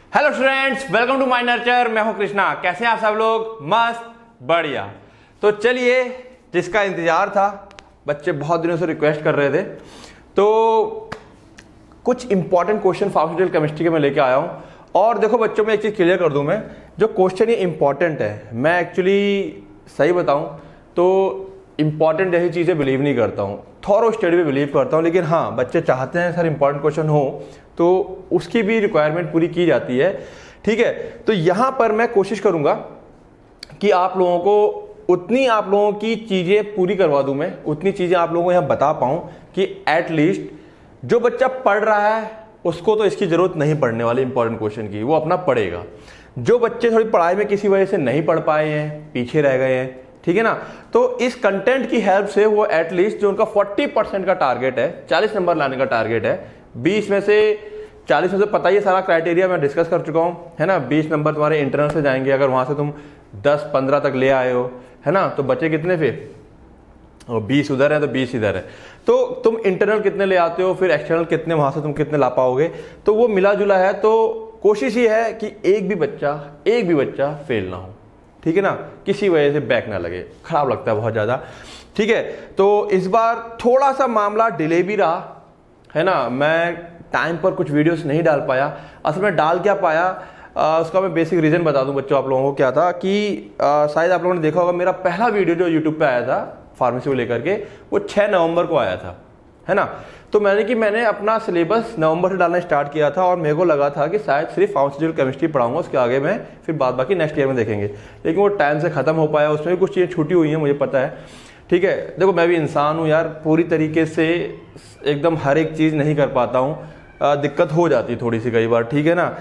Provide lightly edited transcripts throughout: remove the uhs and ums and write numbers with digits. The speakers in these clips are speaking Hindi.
Hello students, welcome to my nurture. मैं हूं कृष्णा। कैसे हैं आप सब लोग? मस्त, बढ़िया। तो चलिए, जिसका इंतजार था, बच्चे बहुत दिनों से रिक्वेस्ट कर रहे थे, तो कुछ इंपॉर्टेंट क्वेश्चन फार्मास्यूटिकल केमिस्ट्री के मैं लेके आया हूं। और देखो बच्चों, में एक चीज क्लियर कर दूं, मैं जो क्वेश्चन ये इंपॉर्टेंट है, मैं एक्चुअली सही बताऊं तो इंपॉर्टेंट ऐसी चीजें बिलीव नहीं करता हूं, थॉरो स्टडी पे बिलीव करता हूं। लेकिन हाँ, बच्चे चाहते हैं सर इंपॉर्टेंट क्वेश्चन हो, तो उसकी भी रिक्वायरमेंट पूरी की जाती है। ठीक है, तो यहां पर मैं कोशिश करूंगा कि आप लोगों को उतनी आप लोगों की चीजें पूरी करवा दूं, मैं उतनी चीजें आप लोगों को यहां बता पाऊं कि एटलीस्ट जो बच्चा पढ़ रहा है उसको तो इसकी जरूरत नहीं पढ़ने वाली इंपॉर्टेंट क्वेश्चन की, वो अपना पढ़ेगा। जो बच्चे थोड़ी पढ़ाई में किसी वजह से नहीं पढ़ पाए हैं, पीछे रह गए हैं, ठीक है ना, तो इस कंटेंट की हेल्प से वो एटलीस्ट जो उनका 40% का टारगेट है, 40 नंबर लाने का टारगेट है, 20 में से 40 में से पता ही सारा क्राइटेरिया मैं डिस्कस कर चुका हूं, है ना। 20 नंबर तुम्हारे इंटरनल से जाएंगे, अगर वहां से तुम 10-15 तक ले आए हो, है ना, तो बचे कितने फिर? 20 उधर है तो 20 इधर है, तो तुम इंटरनल कितने ले आते हो, फिर एक्सटर्नल कितने, वहां से तुम कितने ला पाओगे, तो वो मिला जुला है। तो कोशिश ये है कि एक भी बच्चा फेल ना हो, ठीक है ना, किसी वजह से बैक ना लगे, खराब लगता है बहुत ज्यादा। ठीक है, तो इस बार थोड़ा सा मामला डिले भी रहा, है ना। मैं टाइम पर कुछ वीडियोस नहीं डाल पाया। असल में डाल क्या पाया, उसका मैं बेसिक रीजन बता दूं बच्चों आप लोगों को। क्या था कि शायद आप लोगों ने देखा होगा, मेरा पहला वीडियो जो यूट्यूब पे आया था फार्मेसी को लेकर के, वो 6 नवंबर को आया था, है ना। तो मैंने अपना सिलेबस नवंबर से डालना स्टार्ट किया था, और मेरे को लगा था कि शायद सिर्फ फार्मास्यूटिकल केमिस्ट्री पढ़ाऊंगा, उसके आगे मैं फिर बाद बाकी नेक्स्ट ईयर में देखेंगे। लेकिन वो टाइम से खत्म हो पाया, उसमें भी कुछ चीज़ें छूटी हुई हैं, मुझे पता है। ठीक है, देखो मैं भी इंसान हूँ यार, पूरी तरीके से एकदम हर एक चीज़ नहीं कर पाता हूँ, दिक्कत हो जाती है थोड़ी सी कई बार, ठीक है ना।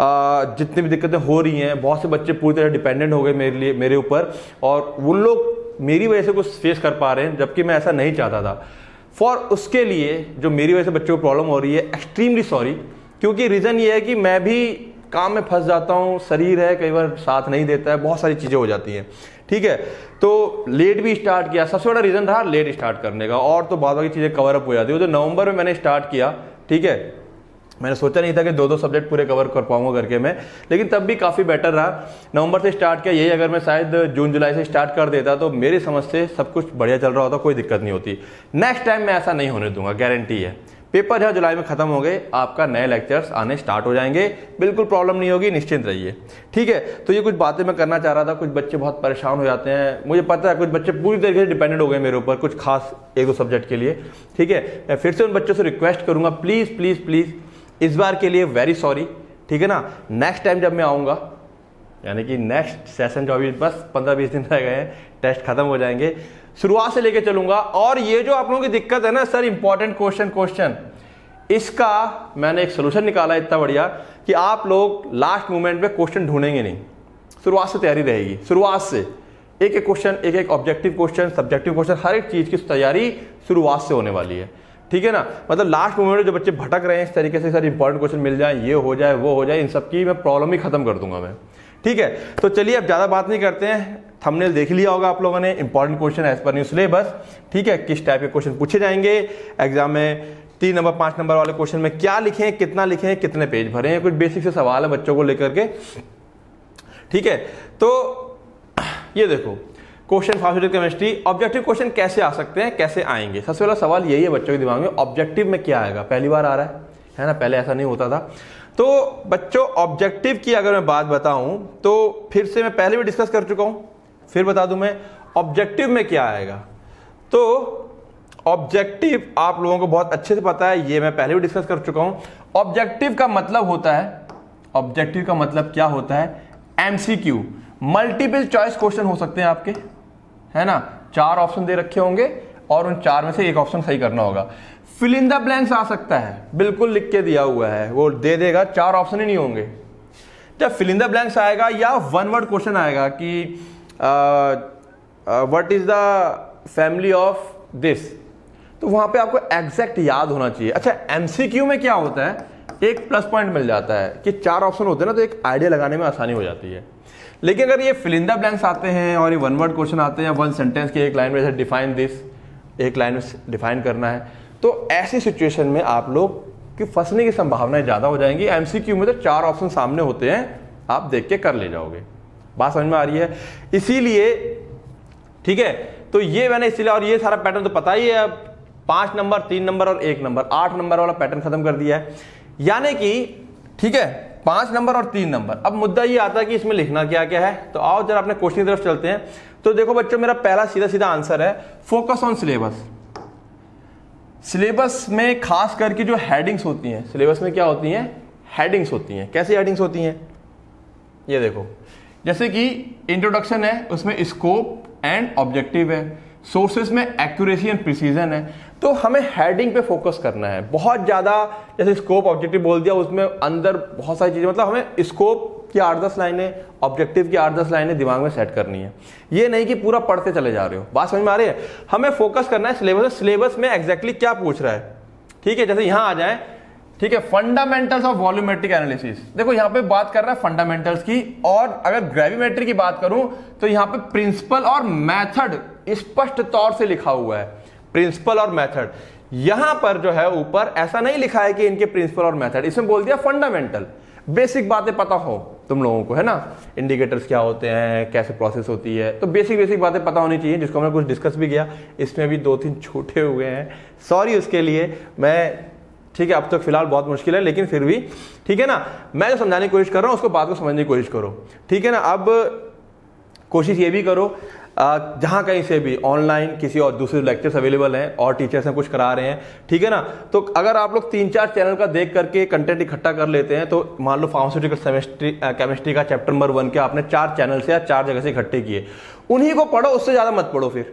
जितनी भी दिक्कतें हो रही हैं, बहुत से बच्चे पूरी तरह डिपेंडेंट हो गए मेरे ऊपर, और उन लोग मेरी वजह से कुछ फेस कर पा रहे हैं, जबकि मैं ऐसा नहीं चाहता था। फॉर उसके लिए जो मेरी वजह से बच्चों को प्रॉब्लम हो रही है, एक्सट्रीमली सॉरी, क्योंकि रीज़न ये है कि मैं भी काम में फंस जाता हूँ, शरीर है कई बार साथ नहीं देता है, बहुत सारी चीज़ें हो जाती हैं। ठीक है, तो लेट भी स्टार्ट किया, सबसे बड़ा रीज़न रहा लेट स्टार्ट करने का, और तो बाद बाकी चीज़ें कवर अप हो जाती है। तो नवंबर में मैंने स्टार्ट किया, ठीक है, मैंने सोचा नहीं था कि 2-2 सब्जेक्ट पूरे कवर कर पाऊंगा करके मैं, लेकिन तब भी काफ़ी बेटर रहा। नवंबर से स्टार्ट किया, यही अगर मैं शायद जून जुलाई से स्टार्ट कर देता तो मेरी समझ से सब कुछ बढ़िया चल रहा होता, कोई दिक्कत नहीं होती। नेक्स्ट टाइम मैं ऐसा नहीं होने दूंगा, गारंटी है। पेपर जो जुलाई में खत्म हो गए, आपका नए लेक्चर्स आने स्टार्ट हो जाएंगे, बिल्कुल प्रॉब्लम नहीं होगी, निश्चिंत रहिए। ठीक है, तो ये कुछ बातें मैं करना चाह रहा था। कुछ बच्चे बहुत परेशान हो जाते हैं, मुझे पता है, कुछ बच्चे पूरी तरीके से डिपेंडेंट हो गए मेरे ऊपर, कुछ खास 1-2 सब्जेक्ट के लिए। ठीक है, मैं फिर से उन बच्चों से रिक्वेस्ट करूंगा, प्लीज प्लीज प्लीज इस बार के लिए वेरी सॉरी, ठीक है ना। नेक्स्ट टाइम जब मैं आऊँगा, यानी कि नेक्स्ट सेशन जो अभी बस 15-20 दिन रह गए हैं, टेस्ट खत्म हो जाएंगे, शुरुआत से लेके चलूंगा। और ये जो आप लोगों की दिक्कत है ना सर, इंपॉर्टेंट क्वेश्चन, इसका मैंने एक सोल्यूशन निकाला इतना बढ़िया कि आप लोग लास्ट मोमेंट में क्वेश्चन ढूंढेंगे नहीं, शुरुआत से तैयारी रहेगी। शुरुआत से एक एक क्वेश्चन, एक एक ऑब्जेक्टिव क्वेश्चन, सब्जेक्टिव क्वेश्चन, हर एक चीज की तैयारी शुरुआत से होने वाली है, ठीक है ना। मतलब लास्ट मोमेंट में जो बच्चे भटक रहे हैं इस तरीके से, सर इंपॉर्टेंट क्वेश्चन मिल जाए, ये हो जाए, वो हो जाए, इन सब की मैं प्रॉब्लम ही खत्म कर दूंगा मैं। ठीक है, तो चलिए अब ज्यादा बात नहीं करते हैं। थंबनेल देख लिया होगा आप लोगों ने, important question as per new syllabus. ठीक है, किस टाइप के क्वेश्चन पूछे जाएंगे एग्जाम में, 3 नंबर 5 नंबर वाले क्वेश्चन में क्या लिखें, कितना लिखें, कितने पेज भरें, कुछ बेसिक से सवाल है बच्चों को लेकर के। ठीक है, तो ये देखो question pharmaceutical chemistry, objective question कैसे आ सकते हैं, कैसे आएंगे। सबसे पहला सवाल यही है बच्चों के दिमाग में, ऑब्जेक्टिव में क्या आएगा, पहली बार आ रहा है ना, पहले ऐसा नहीं होता था। तो बच्चों ऑब्जेक्टिव की अगर मैं बात बताऊं, तो फिर से मैं पहले भी डिस्कस कर चुका हूं, फिर बता दूं मैं ऑब्जेक्टिव में क्या आएगा। तो ऑब्जेक्टिव आप लोगों को बहुत अच्छे से पता है, ये मैं पहले भी डिस्कस कर चुका हूं। ऑब्जेक्टिव का मतलब होता है, ऑब्जेक्टिव का मतलब क्या होता है, एमसीक्यू, मल्टीपल चॉइस क्वेश्चन हो सकते हैं आपके, है ना। 4 ऑप्शन दे रखे होंगे और उन 4 में से एक ऑप्शन सही करना होगा। फिल इन द ब्लैंक्स आ सकता है, बिल्कुल लिख के दिया हुआ है, वो दे देगा, 4 ऑप्शन ही नहीं होंगे। जब फिल इन द ब्लैंक्स आएगा या 1 वर्ड क्वेश्चन आएगा कि what is the family of this, तो वहां पे आपको एग्जैक्ट याद होना चाहिए। अच्छा, एमसीक्यू में क्या होता है, एक प्लस पॉइंट मिल जाता है कि 4 ऑप्शन होते हैं ना, तो एक आइडिया लगाने में आसानी हो जाती है। लेकिन अगर ये फिल इन द ब्लैंक्स आते हैं और ये 1 वर्ड क्वेश्चन आते हैं, 1 सेंटेंस की एक लाइन में, जैसे डिफाइन दिस, एक लाइन में डिफाइन करना है, तो ऐसी सिचुएशन में आप लोग कि फंसने की संभावनाएं ज्यादा हो जाएंगी। एमसीक्यू में तो 4 ऑप्शन सामने होते हैं, आप देख के कर ले जाओगे। बात समझ में आ रही है? इसीलिए ठीक है, तो ये मैंने इसीलिए, और ये सारा पैटर्न तो पता ही है। अब 5 नंबर, 3 नंबर और 1 नंबर, 8 नंबर वाला पैटर्न खत्म कर दिया है। यानी कि ठीक है, 5 नंबर और 3 नंबर। अब मुद्दा ये आता है कि इसमें लिखना क्या क्या है। तो आओ जरा अपने क्वेश्चन की तरफ चलते हैं। तो देखो बच्चों, मेरा पहला सीधा सीधा आंसर है फोकस ऑन सिलेबस। सिलेबस में खास करके जो हेडिंग्स होती हैं, सिलेबस में क्या होती हैं? हेडिंग्स होती हैं। कैसी हेडिंग्स होती हैं? ये देखो, जैसे कि इंट्रोडक्शन है, उसमें स्कोप एंड ऑब्जेक्टिव है, सोर्सेस में एक्यूरेसी एंड प्रिसीजन है। तो हमें हेडिंग पे फोकस करना है बहुत ज्यादा। जैसे स्कोप ऑब्जेक्टिव बोल दिया, उसमें अंदर बहुत सारी चीजें, मतलब हमें स्कोप की 8-10 लाइनें, ऑब्जेक्टिव की 8-10 लाइनें दिमाग में सेट करनी है। ये नहीं कि पूरा पढ़ते चले जा रहे हो। बात समझ में आ रही है? हमें फोकस करना है सिलेबस। सिलेबस में एग्जैक्टली क्या पूछ रहा है, ठीक है। जैसे यहां आ जाए, ठीक है, फंडामेंटल्स ऑफ वॉल्यूमेट्रिक एनालिसिस। देखो यहां पे बात कर रहा है फंडामेंटल्स की, और अगर ग्रेविमेट्री की बात करूं तो यहां पे प्रिंसिपल और मेथड स्पष्ट तौर से लिखा हुआ है। प्रिंसिपल और मेथड यहां पर जो है ऊपर ऐसा नहीं लिखा है कि इनके प्रिंसिपल और मेथड, इसमें बोल दिया फंडामेंटल। बेसिक बातें पता हो तुम लोगों को, है ना, इंडिकेटर्स क्या होते हैं, कैसे प्रोसेस होती है, तो बेसिक बातें पता होनी चाहिए, जिसको हमने कुछ डिस्कस भी किया। इसमें भी 2-3 छूटे हुए हैं, सॉरी उसके लिए मैं, ठीक है। अब तक फिलहाल बहुत मुश्किल है, लेकिन फिर भी ठीक है ना, मैं जो समझाने की कोशिश कर रहा हूं उसको बात को समझने की कोशिश करो, ठीक है ना। अब कोशिश ये भी करो, जहां कहीं से भी ऑनलाइन किसी और दूसरे लेक्चर्स अवेलेबल हैं और टीचर्स हैं कुछ करा रहे हैं, ठीक है ना, तो अगर आप लोग 3-4 चैनल का देख करके कंटेंट इकट्ठा कर लेते हैं, तो मान लो फार्मास्यूटिकल केमिस्ट्री का चैप्टर नंबर 1 के आपने 4 चैनल से या 4 जगह से इकट्ठे किए, उन्हीं को पढ़ो, उससे ज्यादा मत पढ़ो। फिर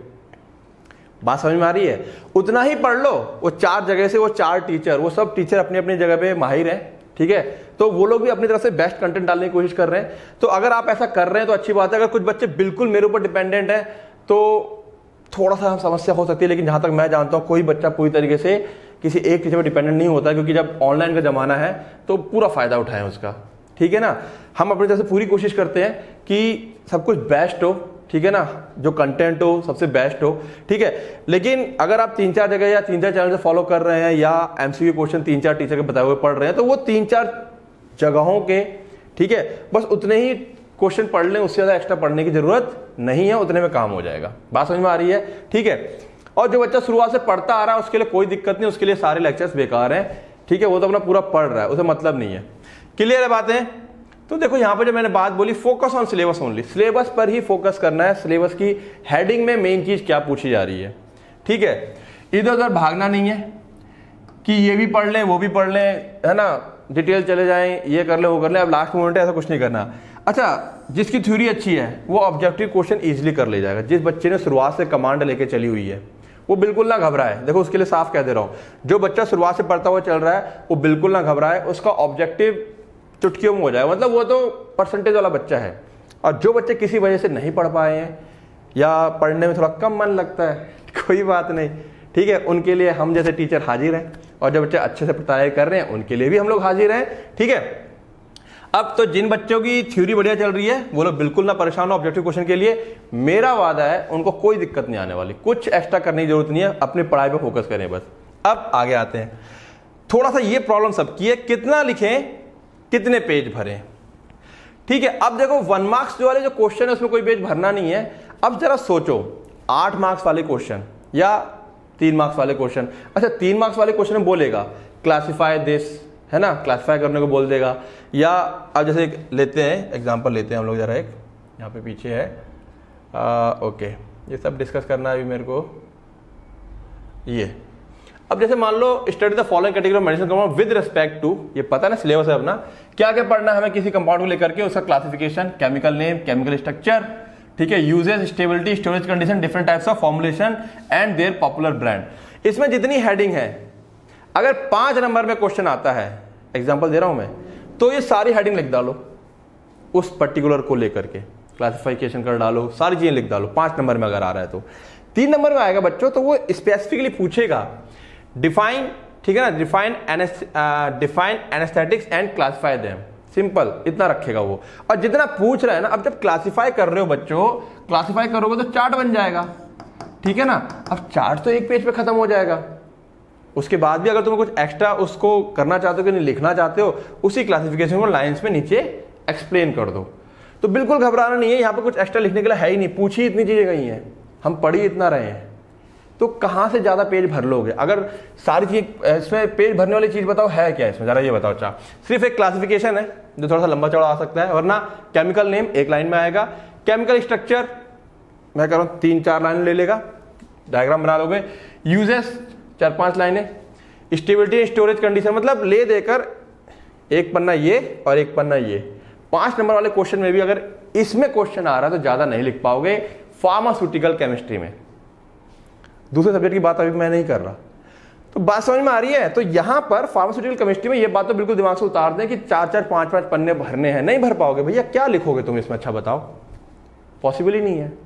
बात समझ में आ रही है? उतना ही पढ़ लो। वो 4 जगह से वो 4 टीचर, वो सब टीचर अपनी अपनी जगह पे माहिर हैं, ठीक है, तो वो लोग भी अपनी तरफ से बेस्ट कंटेंट डालने की कोशिश कर रहे हैं। तो अगर आप ऐसा कर रहे हैं तो अच्छी बात है। अगर कुछ बच्चे बिल्कुल मेरे ऊपर डिपेंडेंट है तो थोड़ा सा समस्या हो सकती है, लेकिन जहां तक मैं जानता हूं कोई बच्चा पूरी तरीके से किसी एक टीचर पर डिपेंडेंट नहीं होता, क्योंकि जब ऑनलाइन का जमाना है तो पूरा फायदा उठाएं उसका, ठीक है ना। हम अपनी तरफ से पूरी कोशिश करते हैं कि सब कुछ बेस्ट हो, ठीक है ना, जो कंटेंट हो सबसे बेस्ट हो, ठीक है। लेकिन अगर आप 3-4 जगह या 3-4 चैनल से फॉलो कर रहे हैं, या एमसीक्यू क्वेश्चन 3-4 टीचर के बताए हुए पढ़ रहे हैं, तो वो 3-4 जगहों के, ठीक है, बस उतने ही क्वेश्चन पढ़ लें, उससे ज्यादा एक्स्ट्रा पढ़ने की जरूरत नहीं है, उतने में काम हो जाएगा। बात समझ में आ रही है? ठीक है। और जो बच्चा शुरुआत से पढ़ता आ रहा है उसके लिए कोई दिक्कत नहीं, उसके लिए सारे लेक्चर्स बेकार हैं, ठीक है, वो तो अपना पूरा पढ़ रहा है, उसे मतलब नहीं है। क्लियर है बातें? तो देखो यहां पर जो मैंने बात बोली, focus on syllabus only, syllabus पर ही फोकस करना है। सिलेबस की हेडिंग में मेन चीज क्या पूछी जा रही है, ठीक है। इधर उधर भागना नहीं है कि ये भी पढ़ लें वो भी पढ़ लें, है ना, डिटेल चले जाएं, ये कर ले वो कर ले, अब लास्ट मोमेंट है, ऐसा कुछ नहीं करना। अच्छा, जिसकी थ्योरी अच्छी है वो ऑब्जेक्टिव क्वेश्चन इजीली कर ले जाएगा। जिस बच्चे ने शुरुआत से कमांड लेके चली हुई है वो बिल्कुल ना घबराए। देखो उसके लिए साफ कह दे रहा हूं, जो बच्चा शुरुआत से पढ़ता हुआ चल रहा है वो बिल्कुल ना घबराए, उसका ऑब्जेक्टिव चुटकियों में हो जाएगा, मतलब वो तो परसेंटेज वाला बच्चा है। और जो बच्चे किसी वजह से नहीं पढ़ पाए हैं या पढ़ने में थोड़ा कम मन लगता है, कोई बात नहीं, ठीक है, उनके लिए हम जैसे टीचर हाजिर हैं, और जो बच्चे अच्छे से तैयारी कर रहे हैं उनके लिए भी हम लोग हाजिर हैं, ठीक है। अब तो जिन बच्चों की थ्योरी बढ़िया चल रही है वो लोग बिल्कुल ना परेशान हो ऑब्जेक्टिव क्वेश्चन के लिए, मेरा वादा है उनको कोई दिक्कत नहीं आने वाली, कुछ एक्स्ट्रा करने की जरूरत नहीं है, अपनी पढ़ाई पे फोकस करें बस। अब आगे आते हैं, थोड़ा सा ये प्रॉब्लम सबकी है, कितना लिखें कितने पेज भरें, ठीक है। अब देखो 1 मार्क्स जो वाले जो क्वेश्चन है उसमें कोई पेज भरना नहीं है। अब जरा सोचो 8 मार्क्स वाले क्वेश्चन या 3 मार्क्स वाले क्वेश्चन। अच्छा, 3 मार्क्स वाले क्वेश्चन में बोलेगा क्लासिफाई दिस, है ना, क्लासिफाई करने को बोल देगा। या अब जैसे लेते हैं एग्जांपल लेते हैं हम लोग, जरा एक यहाँ पे पीछे है, ओके, ये सब डिस्कस करना है अभी मेरे को। ये अब जैसे मान लो study the following category of medicine compound with respect to, ये पता है ना सिलेबस है अपना, क्या क्या पढ़ना है हमें किसी कंपाउंड को लेकर के, उसका classification, chemical name, chemical structure, ठीक है, uses, stability, storage condition, different types of formulation and their popular brand. इसमें जितनी हेडिंग है, अगर 5 नंबर में क्वेश्चन आता है, एग्जांपल दे रहा हूं मैं, तो ये सारी हेडिंग लिख डालो उस पर्टिकुलर को लेकर के, क्लासिफिकेशन कर डालो, सारी चीजें लिख डालो। 5 नंबर में अगर आ रहा है तो 3 नंबर में आएगा बच्चों, तो वो स्पेसिफिकली पूछेगा डिफाइन, ठीक है ना, define anaesthetics and classify them, simple इतना रखेगा वो। और जितना पूछ रहा है ना, अब जब क्लासिफाई कर रहे हो बच्चों, क्लासिफाई करोगे तो चार्ट बन जाएगा, ठीक है ना। अब चार्ट तो एक पेज पे खत्म हो जाएगा, उसके बाद भी अगर तुम कुछ एक्स्ट्रा उसको करना चाहते हो कि नहीं लिखना चाहते हो, उसी क्लासिफिकेशन को लाइंस में नीचे एक्सप्लेन कर दो। तो बिल्कुल घबराना नहीं है, यहाँ पे कुछ एक्स्ट्रा लिखने के लिए है ही नहीं, पूछी इतनी चीजें गई हैं, हम पढ़ी इतना रहे हैं, तो कहाँ से ज्यादा पेज भर लोगे? अगर सारी चीज इसमें पेज भरने वाली चीज बताओ है क्या इसमें, जरा ये बताओ। अच्छा, सिर्फ एक क्लासिफिकेशन है जो थोड़ा सा लंबा चौड़ा आ सकता है, वरना केमिकल नेम एक लाइन में आएगा, केमिकल स्ट्रक्चर मैं कह रहा हूँ 3-4 लाइन ले लेगा, डायग्राम बना लोगे, यूजेस 4-5 लाइनें, स्टेबिलिटी स्टोरेज कंडीशन, मतलब ले देकर एक पन्ना ये और एक पन्ना ये। 5 नंबर वाले क्वेश्चन में भी अगर इसमें क्वेश्चन आ रहा है तो ज्यादा नहीं लिख पाओगे फार्मास्यूटिकल केमिस्ट्री में। दूसरे सब्जेक्ट की बात अभी मैं नहीं कर रहा, तो बात समझ में आ रही है? तो यहां पर फार्मास्यूटिकल केमिस्ट्री में ये बात तो बिल्कुल दिमाग से उतार दें कि 4-4, 5-5 पन्ने भरने हैं, नहीं भर पाओगे भैया, क्या लिखोगे तुम इसमें? अच्छा बताओ, पॉसिबल ही नहीं है।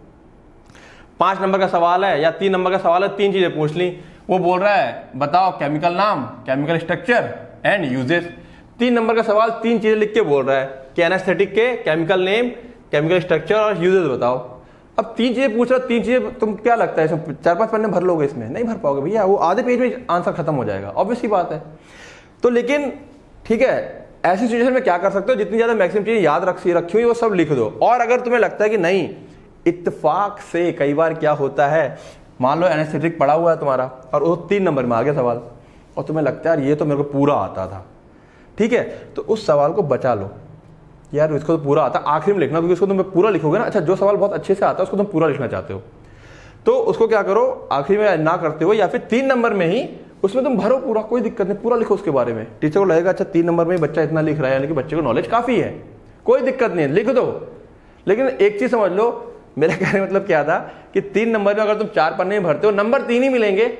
5 नंबर का सवाल है या 3 नंबर का सवाल है, 3 चीजें पूछ ली, वो बोल रहा है बताओ केमिकल नाम, chemical structure and uses. 3 number का सवाल 3 चीजें लिख के बोल रहा है कि एनेस्थेटिक के केमिकल नेम, केमिकल स्ट्रक्चर और यूजेस बताओ। अब 3 चीजें पूछ रहा, 3 चीजें तुम क्या लगता है इसमें 4-5 पन्ने भर लोगे? इसमें नहीं भर पाओगे भैया, वो आधे पेज में आंसर खत्म हो जाएगा, ऑब्वियस सी बात है। तो लेकिन ठीक है, ऐसी सिचुएशन में क्या कर सकते हो, जितनी ज्यादा मैक्सिमम चीजें याद रखी हुई वो सब लिख दो। और अगर तुम्हें लगता है कि नहीं, इत्तेफाक से कई बार क्या होता है, मान लो एनेस्थेटिक पढ़ा हुआ है तुम्हारा और वो 3 नंबर में आ गया सवाल, और तुम्हें लगता है यार ये तो मेरे को पूरा आता था, ठीक है, तो उस सवाल को बचा लो, यार इसको तो पूरा आता, आखिर में लिखना, क्योंकि उसको तुम पूरा लिखोगे ना। अच्छा, जो सवाल बहुत अच्छे से आता है उसको तुम पूरा लिखना चाहते हो, तो उसको क्या करो, आखिर में ना करते हो या फिर 3 नंबर में ही उसमें तुम भरो पूरा, कोई दिक्कत नहीं, पूरा लिखो उसके बारे में। टीचर को लगेगा अच्छा 3 नंबर में बच्चा इतना लिख रहा है, यानी कि बच्चे को नॉलेज काफी है, कोई दिक्कत नहीं है, लिख दो। लेकिन एक चीज समझ लो, मेरा कहने मतलब क्या था कि 3 नंबर में अगर तुम 4 पन्ने भरते हो, नंबर 3 ही मिलेंगे,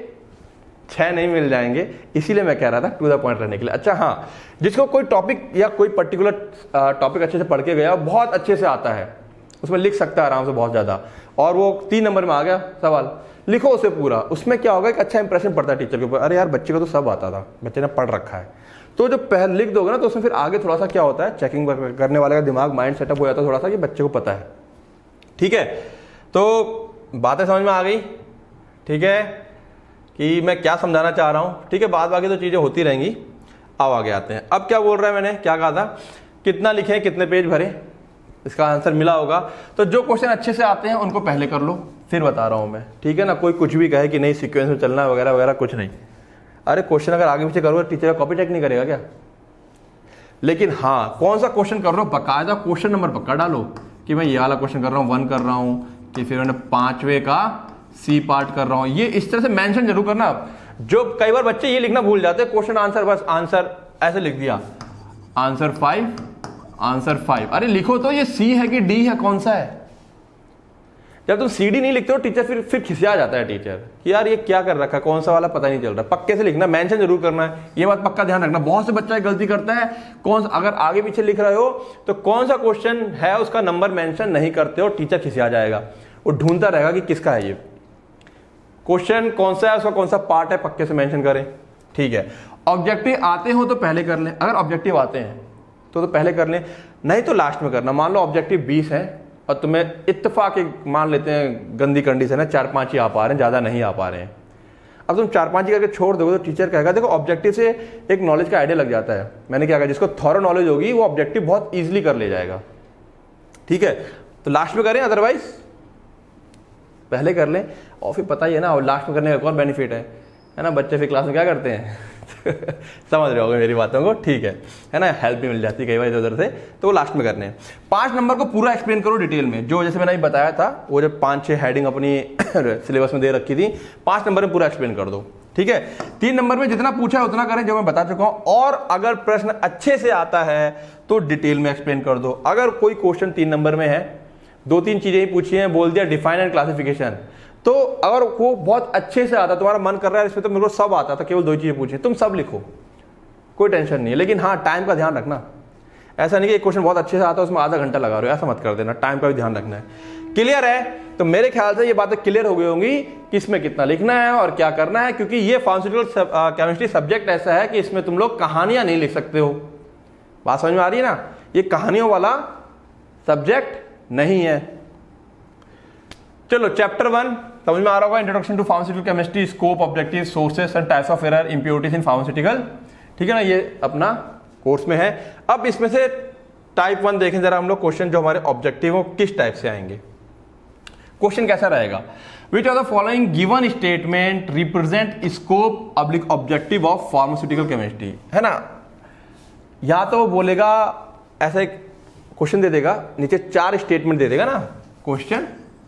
6 नहीं मिल जाएंगे, इसीलिए मैं कह रहा था टू द पॉइंट रहने के लिए। अच्छा हाँ, जिसको कोई टॉपिक या कोई पर्टिकुलर टॉपिक अच्छे से पढ़ के गया, बहुत अच्छे से आता है, उसमें लिख सकता है आराम से बहुत ज्यादा, और वो 3 नंबर में आ गया सवाल, लिखो उसे पूरा। उसमें क्या होगा, एक अच्छा इंप्रेशन पड़ता है टीचर के ऊपर, अरे यार बच्चे को तो सब आता था, बच्चे ने पढ़ रखा है। तो जो पहले लिख दोगे ना, तो उसमें फिर आगे थोड़ा सा क्या होता है, चेकिंग करने वाले का दिमाग, माइंड सेटअप हो जाता है थोड़ा सा कि बच्चे को पता है, ठीक है। तो बातें समझ में आ गई, ठीक है, कि मैं क्या समझाना चाह रहा हूं, ठीक है। बाद बाकी तो चीजें होती रहेंगी। अब आगे आते हैं, अब क्या बोल रहा है, मैंने क्या कहा था, कितना लिखे, कितने पेज भरे, इसका आंसर मिला होगा। तो जो क्वेश्चन अच्छे से आते हैं उनको पहले कर लो, फिर बता रहा हूं मैं, ठीक है ना। कोई कुछ भी कहे कि नहीं सीक्वेंस में चलना वगैरह वगैरह, कुछ नहीं। अरे क्वेश्चन अगर आगे पीछे करोगे, टीचर का कॉपी टेक नहीं करेगा क्या? लेकिन हाँ, कौन सा क्वेश्चन कर रहा हूं, बकायदा क्वेश्चन नंबर पक्का डालो कि मैं ये वाला क्वेश्चन कर रहा हूं, 1 कर रहा हूं, कि फिर मैंने 5वें का सी पार्ट कर रहा हूं, ये इस तरह से मेंशन जरूर करना। जो कई बार बच्चे ये लिखना भूल जाते हैं, क्वेश्चन आंसर, बस आंसर ऐसे लिख दिया, आंसर 5। अरे लिखो तो ये सी है कि डी है, कौन सा है? जब तुम सी डी नहीं लिखते हो, टीचर फिर खिसिया जाता है टीचर कि यार ये क्या कर रखा है, कौन सा वाला पता नहीं चल रहा। पक्के से लिखना, मेंशन जरूर करना है, ये बात पक्का ध्यान रखना। बहुत से बच्चा गलती करता है, अगर आगे पीछे लिख रहे हो तो कौन सा क्वेश्चन है उसका नंबर मेंशन नहीं करते हो, टीचर खिसिया जाएगा, वो ढूंढता रहेगा कि किसका है ये क्वेश्चन, कौन सा है उसका, कौन सा पार्ट है, पक्के से मेंशन करें, ठीक है। ऑब्जेक्टिव आते हो तो पहले कर लें, अगर ऑब्जेक्टिव आते हैं तो पहले कर लें, नहीं तो लास्ट में करना। मान लो ऑब्जेक्टिव 20 है और तुम्हें इत्तेफाक मान लेते हैं गंदी कंडीशन है, 4-5 ही आ पा रहे हैं, ज्यादा नहीं आ पा रहे हैं। अब तुम 4-5 ही करके छोड़ दोगे तो टीचर कहेगा, देखो ऑब्जेक्टिव से एक नॉलेज का आइडिया लग जाता है। मैंने क्या कहा, जिसको थॉरो नॉलेज होगी वो ऑब्जेक्टिव बहुत ईजिली कर ले जाएगा, ठीक है। तो लास्ट में करें, अदरवाइज पहले कर लें। और फिर पता ही है ना, और लास्ट में करने का एक और बेनिफिट है ना, बच्चे फिर क्लास में क्या करते हैं समझ रहे होगे मेरी बातों को, ठीक है ना, हेल्प भी मिल जाती है कई बार इधर उधर से, तो वो लास्ट में करने हैं। 5 नंबर को पूरा एक्सप्लेन करो डिटेल में, जो जैसे मैंने बताया था, वो जब 5-6 हेडिंग अपनी सिलेबस में दे रखी थी, 5 नंबर में पूरा एक्सप्लेन कर दो, ठीक है। 3 नंबर में जितना पूछा है उतना करें, जो मैं बता चुका हूं। और अगर प्रश्न अच्छे से आता है तो डिटेल में एक्सप्लेन कर दो। अगर कोई क्वेश्चन 3 नंबर में है, 2-3 चीजें ही पूछी हैं, बोल दिया डिफाइन एंड क्लासिफिकेशन, तो अगर वो बहुत अच्छे से आता, तुम्हारा मन कर रहा है इसमें तो मेरे को सब आता था, केवल 2 चीजें पूछी, तुम सब लिखो, कोई टेंशन नहीं है। लेकिन हाँ, टाइम का ध्यान रखना, ऐसा नहीं कि एक क्वेश्चन बहुत अच्छे से आता है उसमें आधा घंटा लगा रहे हो, ऐसा मत कर देना, टाइम का भी ध्यान रखना है। क्लियर है? तो मेरे ख्याल से ये बातें क्लियर हो गई होंगी कि इसमें कितना लिखना है और क्या करना है, क्योंकि ये फार्मास्यूटिकल केमिस्ट्री सब्जेक्ट ऐसा है कि इसमें तुम लोग कहानियां नहीं लिख सकते हो। बात समझ में आ रही है ना? ये कहानियों वाला सब्जेक्ट नहीं है। चलो चैप्टर 1 समझ में आ रहा होगा, introduction to pharmaceutical chemistry, scope, objective, sources and types of error, impurities in pharmaceutical, ठीक है ना, ये अपना कोर्स में है। अब इसमें से टाइप 1 देखें जरा हम लोग, क्वेश्चन जो हमारे ऑब्जेक्टिव हो किस टाइप से आएंगे। क्वेश्चन कैसा रहेगा, which are the following given statement represent scope oblique objective of pharmaceutical chemistry, है ना। या तो बोलेगा ऐसा एक क्वेश्चन दे देगा, नीचे 4 स्टेटमेंट दे देगा ना, क्वेश्चन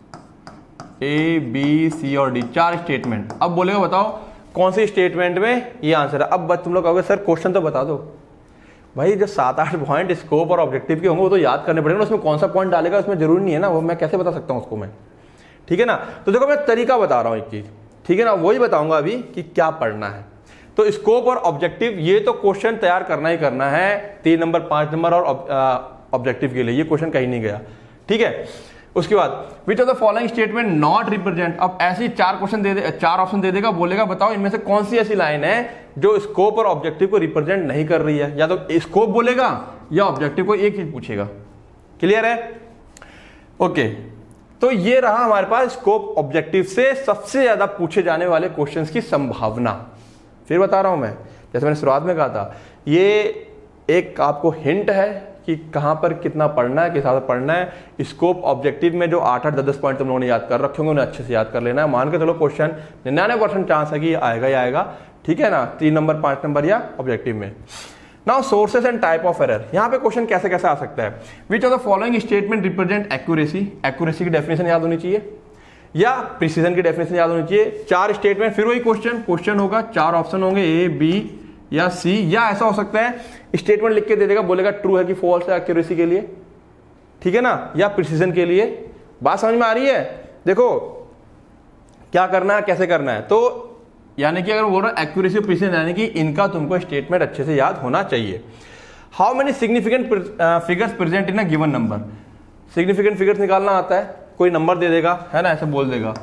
A B C और D 4 स्टेटमेंट। अब बोलेगा बताओ कौन सी स्टेटमेंट में ये आंसर है। अब तुम लोग कहोगे सर क्वेश्चन तो बता दो। भाई जो 7-8 पॉइंट स्कोप और ऑब्जेक्टिव के होंगे वो तो याद करने पड़ेंगे, उसमें कौन सा पॉइंट डालेगा उसमें जरूरी नहीं है ना, वो मैं कैसे बता सकता हूँ उसको मैं, ठीक है ना। तो देखो मैं तरीका बता रहा हूँ एक चीज, ठीक है ना, वही बताऊंगा अभी कि क्या पढ़ना है। तो स्कोप और ऑब्जेक्टिव ये तो क्वेश्चन तैयार करना ही करना है, 3 नंबर 5 नंबर और ऑब्जेक्टिव के लिए, ये क्वेश्चन कहीं नहीं गया, ठीक है। उसके बाद which of the following statement not represent, अब ऐसे 4 क्वेश्चन दे दे, 4 ऑप्शन दे देगा, बोलेगा बताओ इनमें से कौन सी ऐसी लाइन है जो स्कोप और ऑब्जेक्टिव को रिप्रेजेंट नहीं कर रही है। या तो स्कोप बोलेगा या ऑब्जेक्टिव को, एक चीज पूछेगा। क्लियर है, ओके। तो ये रहा हमारे पास स्कोप ऑब्जेक्टिव से सबसे ज्यादा पूछे जाने वाले क्वेश्चंस की संभावना। फिर बता रहा हूं मैं, जैसे मैंने शुरुआत में कहा था, ये एक आपको हिंट है कि कहां पर कितना पढ़ना है, किस हिसाब से पढ़ना है। स्कोप ऑब्जेक्टिव में जो 8-8 10-10 पॉइंट तुम लोगों ने याद कर रखे होंगे उन्हें अच्छे से याद कर लेना है। मान के चलो क्वेश्चन 99% चांस है कि आएगा ही आएगा, ठीक है ना, 3 नंबर 5 नंबर या ऑब्जेक्टिव में। Now sources and type of error, यहां पे क्वेश्चन कैसे कैसे आ सकता है। Which of the following statement represent accuracy, accuracy की डेफिनेशन याद होनी चाहिए या प्रिसीजन की डेफिनेशन याद होनी चाहिए। 4 स्टेटमेंट, फिर वही क्वेश्चन होगा, 4 ऑप्शन होंगे A B या C, या ऐसा हो सकता है स्टेटमेंट लिख के दे देगा, बोलेगा ट्रू है कि फॉल्स है एक्यूरेसी के लिए, ठीक है ना, या प्रिसीजन के लिए। बात समझ में आ रही है। देखो क्या करना है, कैसे करना है। तो यानी कि अगर बोल रहा है एक्यूरेसी और प्रिसीजन, यानी कि इनका तुमको स्टेटमेंट अच्छे से याद होना चाहिए। How many significant figures present in a given number, significant figures निकालना आता है, कोई नंबर दे देगा, है ना, ऐसे बोल देगा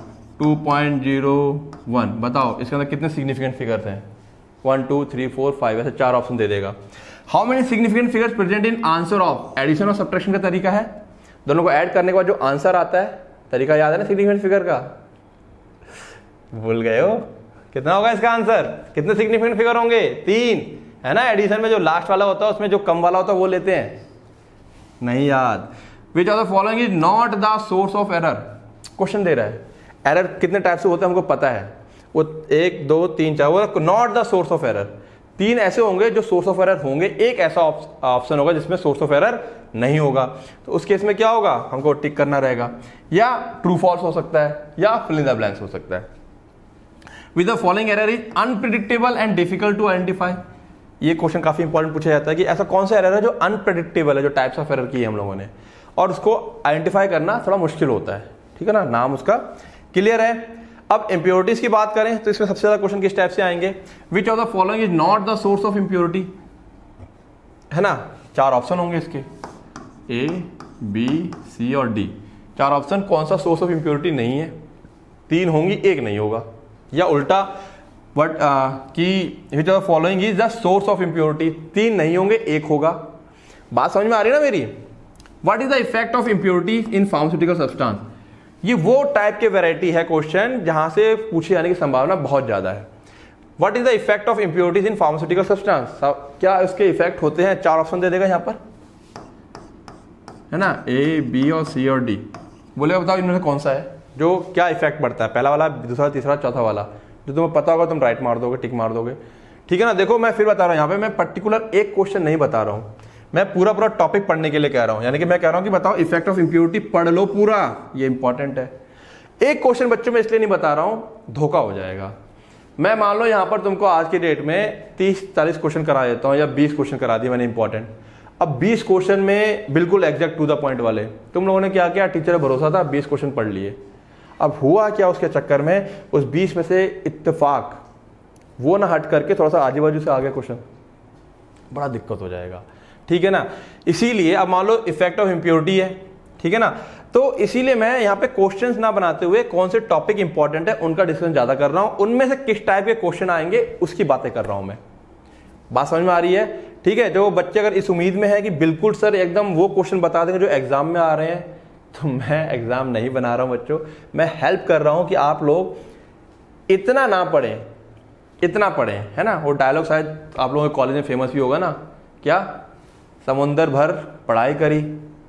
2.01, बताओ इसके अंदर कितने सिग्निफिकेंट फिगर्स हैं, 1 2 3 4 5, ऐसे 4 ऑप्शन दे देगा। How many significant figures present in answer of, addition और सब्ट्रैक्शन का तरीका है, दोनों को ऐड करने के बाद जो आंसर आता है, तरीका याद है ना सिग्निफिकेंट फिगर का, भूल गए हो, कितना होगा इसका आंसर, कितने सिग्निफिकेंट फिगर होंगे, 3, है ना। एडिशन में जो लास्ट वाला होता है उसमें जो कम वाला होता है वो लेते हैं, नहीं याद। Which of the following is not the source of error, question दे रहा है, एरर कितने टाइप से होते हैं हमको पता है, वो 1 2 3 4, वो not the source of error. 3 ऐसे होंगे जो सोर्स ऑफ एरर होंगे, एक ऐसा ऑप्शन होगा जिसमें सोर्स ऑफ एरर नहीं होगा। तो उस केस में क्या होगा, हमको टिक करना रहेगा, या ट्रू फॉल्स हो सकता है या फिल इन द ब्लैंक्स हो सकता है। With the following error is unpredictable and difficult to identify, ये क्वेश्चन काफी इंपॉर्टेंट पूछा जाता है कि ऐसा कौन सा एरर है जो अनप्रेडिक्टेबल है, जो टाइप्स ऑफ एरर की है हम लोगों ने, और उसको आइडेंटिफाई करना थोड़ा मुश्किल होता है, ठीक है ना, नाम उसका क्लियर है। अब इंप्योरिटीज की बात करें तो इसमें सबसे ज्यादा क्वेश्चन किस टाइप से आएंगे, which of the following is not the source of impurity, है ना, 4 ऑप्शन होंगे इसके, A B C और D, 4 ऑप्शन, कौन सा सोर्स ऑफ इंप्योरिटी नहीं है, 3 होंगी, एक नहीं होगा, या उल्टा बट कि which of the following is the source of impurity, 3 नहीं होंगे, एक होगा। बात समझ में आ रही है ना मेरी। What is the effect of impurity in pharmaceutical substance, ये वो टाइप के वैरायटी है क्वेश्चन जहां से पूछे जाने की संभावना बहुत ज्यादा है। What is the effect of impurities in pharmaceutical substance, क्या इसके इफेक्ट होते हैं, 4 ऑप्शन दे देगा यहाँ पर, है ना, A B और C और D, बोलेगा बताओ इनमें से कौन सा है जो क्या इफेक्ट पड़ता है, पहला वाला, दूसरा, तीसरा, चौथा वाला, जो तुम्हें पता होगा तुम राइट मार दोगे, टिक मार दोगे, ठीक है ना। देखो मैं फिर बता रहा हूँ, यहाँ पे मैं पर्टिकुलर एक क्वेश्चन नहीं बता रहा हूँ, मैं पूरा पूरा टॉपिक पढ़ने के लिए कह रहा हूं, यानी कि मैं कह रहा हूं कि बताओ इफेक्ट ऑफ इंप्योरिटी पढ़ लो पूरा, ये इंपॉर्टेंट है। एक क्वेश्चन बच्चों में इसलिए नहीं बता रहा हूं, धोखा हो जाएगा। मैं मान लो यहां पर तुमको आज की डेट में 30-40 क्वेश्चन करा देता हूं या 20 क्वेश्चन करा दिए मैंने इंपॉर्टेंट। अब 20 क्वेश्चन में बिल्कुल एग्जैक्ट टू द पॉइंट वाले, तुम लोगों ने क्या किया, टीचर पे भरोसा था, 20 क्वेश्चन पढ़ लिए। अब हुआ क्या उसके चक्कर में, उस 20 में से इत्तेफाक वो ना हट करके थोड़ा सा आजू बाजू से आ गया क्वेश्चन, बड़ा दिक्कत हो जाएगा, ठीक है ना। इसीलिए अब मान लो इफेक्ट ऑफ इंप्योरिटी है, ठीक है ना, तो इसीलिए मैं यहाँ पे क्वेश्चंस ना बनाते हुए कौन से टॉपिक इंपॉर्टेंट है उनका डिस्कशन ज्यादा कर रहा हूं, उनमें से किस टाइप के क्वेश्चन आएंगे उसकी बातें कर रहा हूं मैं। बात समझ में आ रही है, ठीक है। जो बच्चे अगर इस उम्मीद में है कि बिल्कुल सर एकदम वो क्वेश्चन बता देंगे जो एग्जाम में आ रहे हैं, तो मैं एग्जाम नहीं बना रहा हूं बच्चों, मैं हेल्प कर रहा हूं कि आप लोग इतना ना पढ़ें, इतना पढ़ें, है ना। वो डायलॉग शायद आप लोगों के कॉलेज में फेमस भी होगा ना, क्या, समुंदर भर पढ़ाई करी,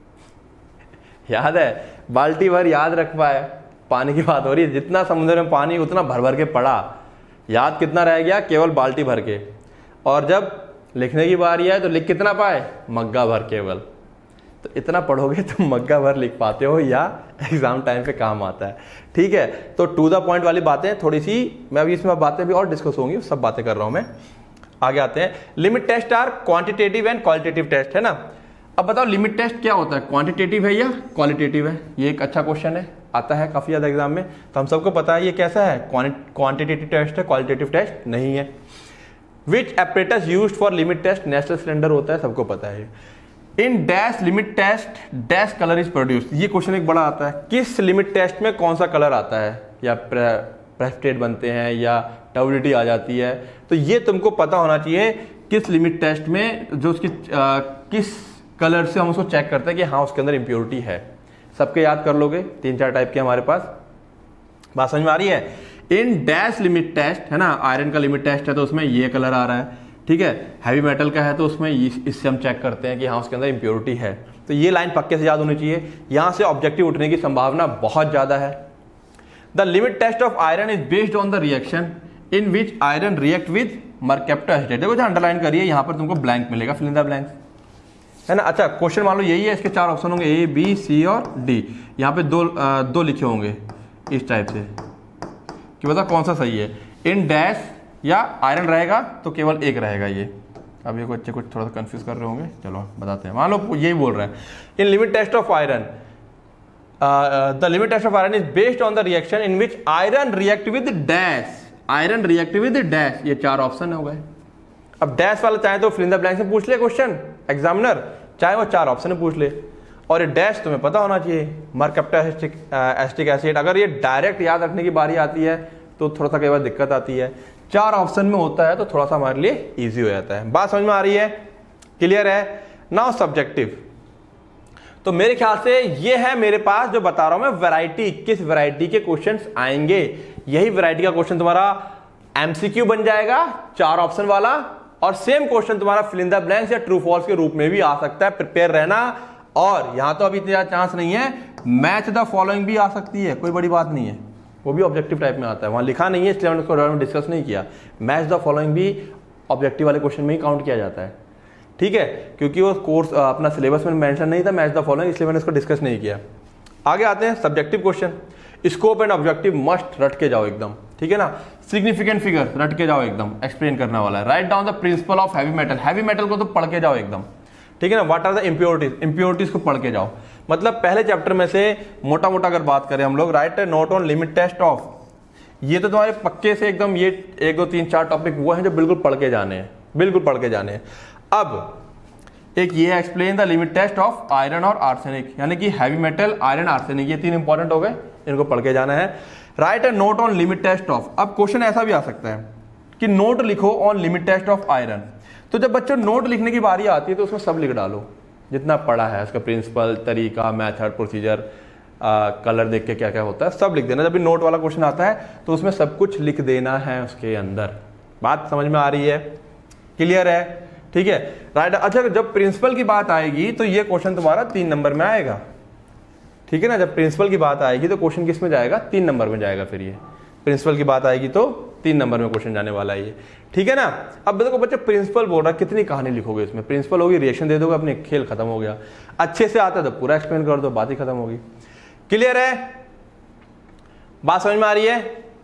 याद है, बाल्टी भर याद रख पाए, पानी की बात हो रही है, जितना समुद्र में पानी उतना भर भर के पढ़ा, याद कितना रह गया, केवल बाल्टी भर के, और जब लिखने की बारी आए तो लिख कितना पाए, मग्गा भर केवल। तो इतना पढ़ोगे तो मग्गा भर लिख पाते हो या एग्जाम टाइम पे काम आता है, ठीक है। तो टू द पॉइंट वाली बातें थोड़ी सी, मैं अभी इसमें बातें भी और डिस्कस होंगी, सब बातें कर रहा हूं मैं। आगे आते हैं, limit test are quantitative and qualitative test, है ना। अब बताओ लिमिट टेस्ट क्या होता है, क्वांटिटेटिव है या क्वालिटेटिव है, ये एक अच्छा क्वेश्चन है, आता है काफी ज्यादा एग्जाम में। तो हम सबको पता है ये कैसा है, क्वांटिटेटिव टेस्ट है, क्वालिटेटिव टेस्ट नहीं है। Which apparatus used for limit test, national cylinder होता है, सबको पता है। In dash limit test dash colour is produced, ये क्वेश्चन एक बड़ा आता है, किस लिमिट टेस्ट में कौन सा कलर आता है, या प्रेसिपिटेट बनते हैं या टर्बिडिटी आ जाती है। तो ये तुमको पता होना चाहिए किस लिमिट टेस्ट में जो उसकी किस कलर से हम उसको चेक करते हैं कि हाँ उसके अंदर इंप्योरिटी है। सबके याद कर लोगे, 3-4 टाइप के हमारे पास, बात समझ में आ रही है। इन डैश लिमिट टेस्ट, है ना, आयरन का लिमिट टेस्ट है तो उसमें ये कलर आ रहा है, ठीक है। हैवी मेटल का है तो उसमें इससे हम चेक करते हैं कि हाँ उसके अंदर इंप्योरिटी है। तो ये लाइन पक्के से याद होनी चाहिए, यहां से ऑब्जेक्टिव उठने की संभावना बहुत ज्यादा है। The limit test of iron is based on the reaction in which iron react with mercapto acetate. देखो जो अंडरलाइन करिए, यहां पर तुमको ब्लैंक मिलेगा, फिल इन द ब्लैंक्स, है ना। अच्छा क्वेश्चन मान लो यही है, इसके 4 ऑप्शन होंगे, ए बी सी और डी, यहाँ पे दो लिखे होंगे इस टाइप से कि बता कौन सा सही है। इन डैश या आयरन रहेगा तो केवल एक रहेगा ये। अब ये बच्चे कुछ थोड़ा सा कंफ्यूज कर रहे होंगे, चलो बताते हैं। मान लो यही बोल रहा है, in limit test of iron the limit test of iron is based on the reaction in which iron react with dash, iron react with dash, ये 4 ऑप्शन हो गए। अब डैश वाला चाहे तो फिल इन द ब्लैंक्स में पूछ ले क्वेश्चन एग्जामिनर, चाहे वो 4 ऑप्शन में पूछ ले, और ये डैश तुम्हें पता होना चाहिए, मरकैप्टो एसिटिक एसिड। अगर ये डायरेक्ट याद रखने की बारी आती है तो थोड़ा सा कई बार दिक्कत आती है, 4 ऑप्शन में होता है तो थोड़ा सा हमारे लिए इजी हो जाता है। बात समझ में आ रही है, क्लियर है। नाउ सब्जेक्टिव, तो मेरे ख्याल से ये है मेरे पास जो बता रहा हूं मैं वैरायटी, किस वैरायटी के क्वेश्चंस आएंगे। यही वैरायटी का क्वेश्चन तुम्हारा एमसीक्यू बन जाएगा, 4 ऑप्शन वाला, और सेम क्वेश्चन तुम्हारा फिल इन द ब्लैंक्स या ट्रू फॉल्स के रूप में भी आ सकता है, प्रिपेयर रहना। और यहां तो अभी इतना चांस नहीं है, मैच द फॉलोइंग भी आ सकती है, कोई बड़ी बात नहीं है, वो भी ऑब्जेक्टिव टाइप में आता है, वहां लिखा नहीं है इसलिए हमने उसको डिस्कस नहीं किया। मैच द फॉलोइंग भी ऑब्जेक्टिव वाले क्वेश्चन में ही काउंट किया जाता है, ठीक है, क्योंकि वो कोर्स अपना सिलेबस में मेंशन नहीं था मैच द फॉलोइंग, इसलिए मैंने इसको डिस्कस नहीं किया। आगे आते हैं subjective question. Scope and objective must रट के जाओ एकदम, ठीक है ना। सिग्निफिकेंट फिगर रट के जाओ एकदम, एक्सप्लेन करने वाला है। Right down the principle of heavy metal, heavy metal को तो पढ़ के जाओ एकदम, ठीक है ना। What are the impurities, impurities को पढ़ के जाओ। मतलब पहले चैप्टर में से मोटा मोटा अगर बात करें हम लोग, write note on limit test of, ये तो तुम्हारे पक्के से एकदम ये 1 2 3 4 टॉपिक वो हैं जो बिल्कुल पढ़ के जाने हैं, बिल्कुल पढ़ के जाने हैं। अब एक ये explain the limit test of iron और आर्सेनिक, यानी कि हैवी मेटल, आयरन, आर्सेनिक, ये 3 इंपॉर्टेंट हो गए, इनको पढ़ के जाना है। Write a note on limit test of, अब क्वेश्चन ऐसा भी आ सकता है कि नोट लिखो on limit test of iron. तो जब बच्चों नोट लिखने की बारी आती है तो उसमें सब लिख डालो जितना पढ़ा है, उसका प्रिंसिपल, तरीका, मेथड, प्रोसीजर, कलर देख के क्या क्या होता है सब लिख देना। जब भी नोट वाला क्वेश्चन आता है तो उसमें सब कुछ लिख देना है उसके अंदर। बात समझ में आ रही है, क्लियर है, ठीक है, राइट। अच्छा जब प्रिंसिपल की बात आएगी तो ये क्वेश्चन तुम्हारा 3 नंबर में आएगा, ठीक है ना। जब प्रिंसिपल की बात आएगी तो क्वेश्चन किस में जाएगा, 3 नंबर में जाएगा। फिर ये प्रिंसिपल की बात आएगी तो 3 नंबर में क्वेश्चन जाने वाला है ये, ठीक है ना। अब देखो बच्चे प्रिंसिपल बोल रहा है, कितनी कहानी लिखोगे इसमें, प्रिंसिपल होगी, रिएक्शन दे दोगे, अपने खेल खत्म हो गया। अच्छे से आता है तो पूरा एक्सप्लेन कर दो, बात ही खत्म होगी। क्लियर है, बात समझ में आ रही है।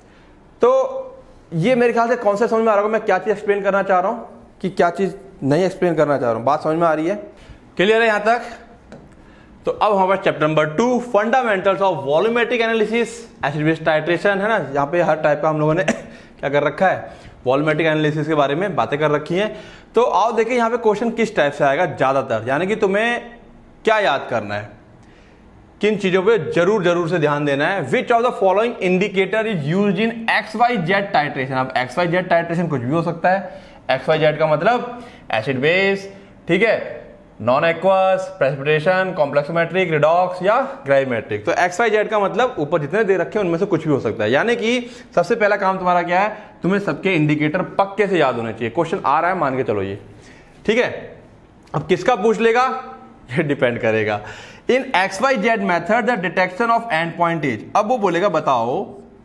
तो ये मेरे ख्याल से कॉन्सेप्ट समझ में आ रहा होगा मैं क्या चीज एक्सप्लेन करना चाह रहा हूं कि क्या चीज नहीं एक्सप्लेन करना चाह रहा हूं। बात समझ में आ रही है, क्लियर है यहां तक। तो अब हमारा chapter number 2 fundamentals of volumetric analysis, acid base titration, है ना। यहाँ पे हर टाइप का हम लोगों ने क्या कर रखा है, वॉल्यूमेट्रिक एनालिसिस के बारे में बातें कर रखी हैं। तो आओ देखिए यहाँ पे क्वेश्चन किस टाइप से आएगा ज्यादातर, यानी कि तुम्हें क्या याद करना है, किन चीजों पे जरूर से ध्यान देना है। Which of the following indicator is used in XYZ titration. अब XYZ टाइट्रेशन कुछ भी हो सकता है, XYZ का मतलब एसिड बेस, ठीक है, non aqueous, precipitation, complexometric, redox या ग्राविमेट्रिक। तो XYZ का मतलब ऊपर जितने दे रखे हैं उनमें से कुछ भी हो सकता है। यानी कि सबसे पहला काम तुम्हारा क्या है, तुम्हें सबके इंडिकेटर पक्के से याद होने चाहिए। क्वेश्चन आ रहा है मान के चलो ये, ठीक है। अब किसका पूछ लेगा ये डिपेंड करेगा। In XYZ method the detection of end point is, अब वो बोलेगा बताओ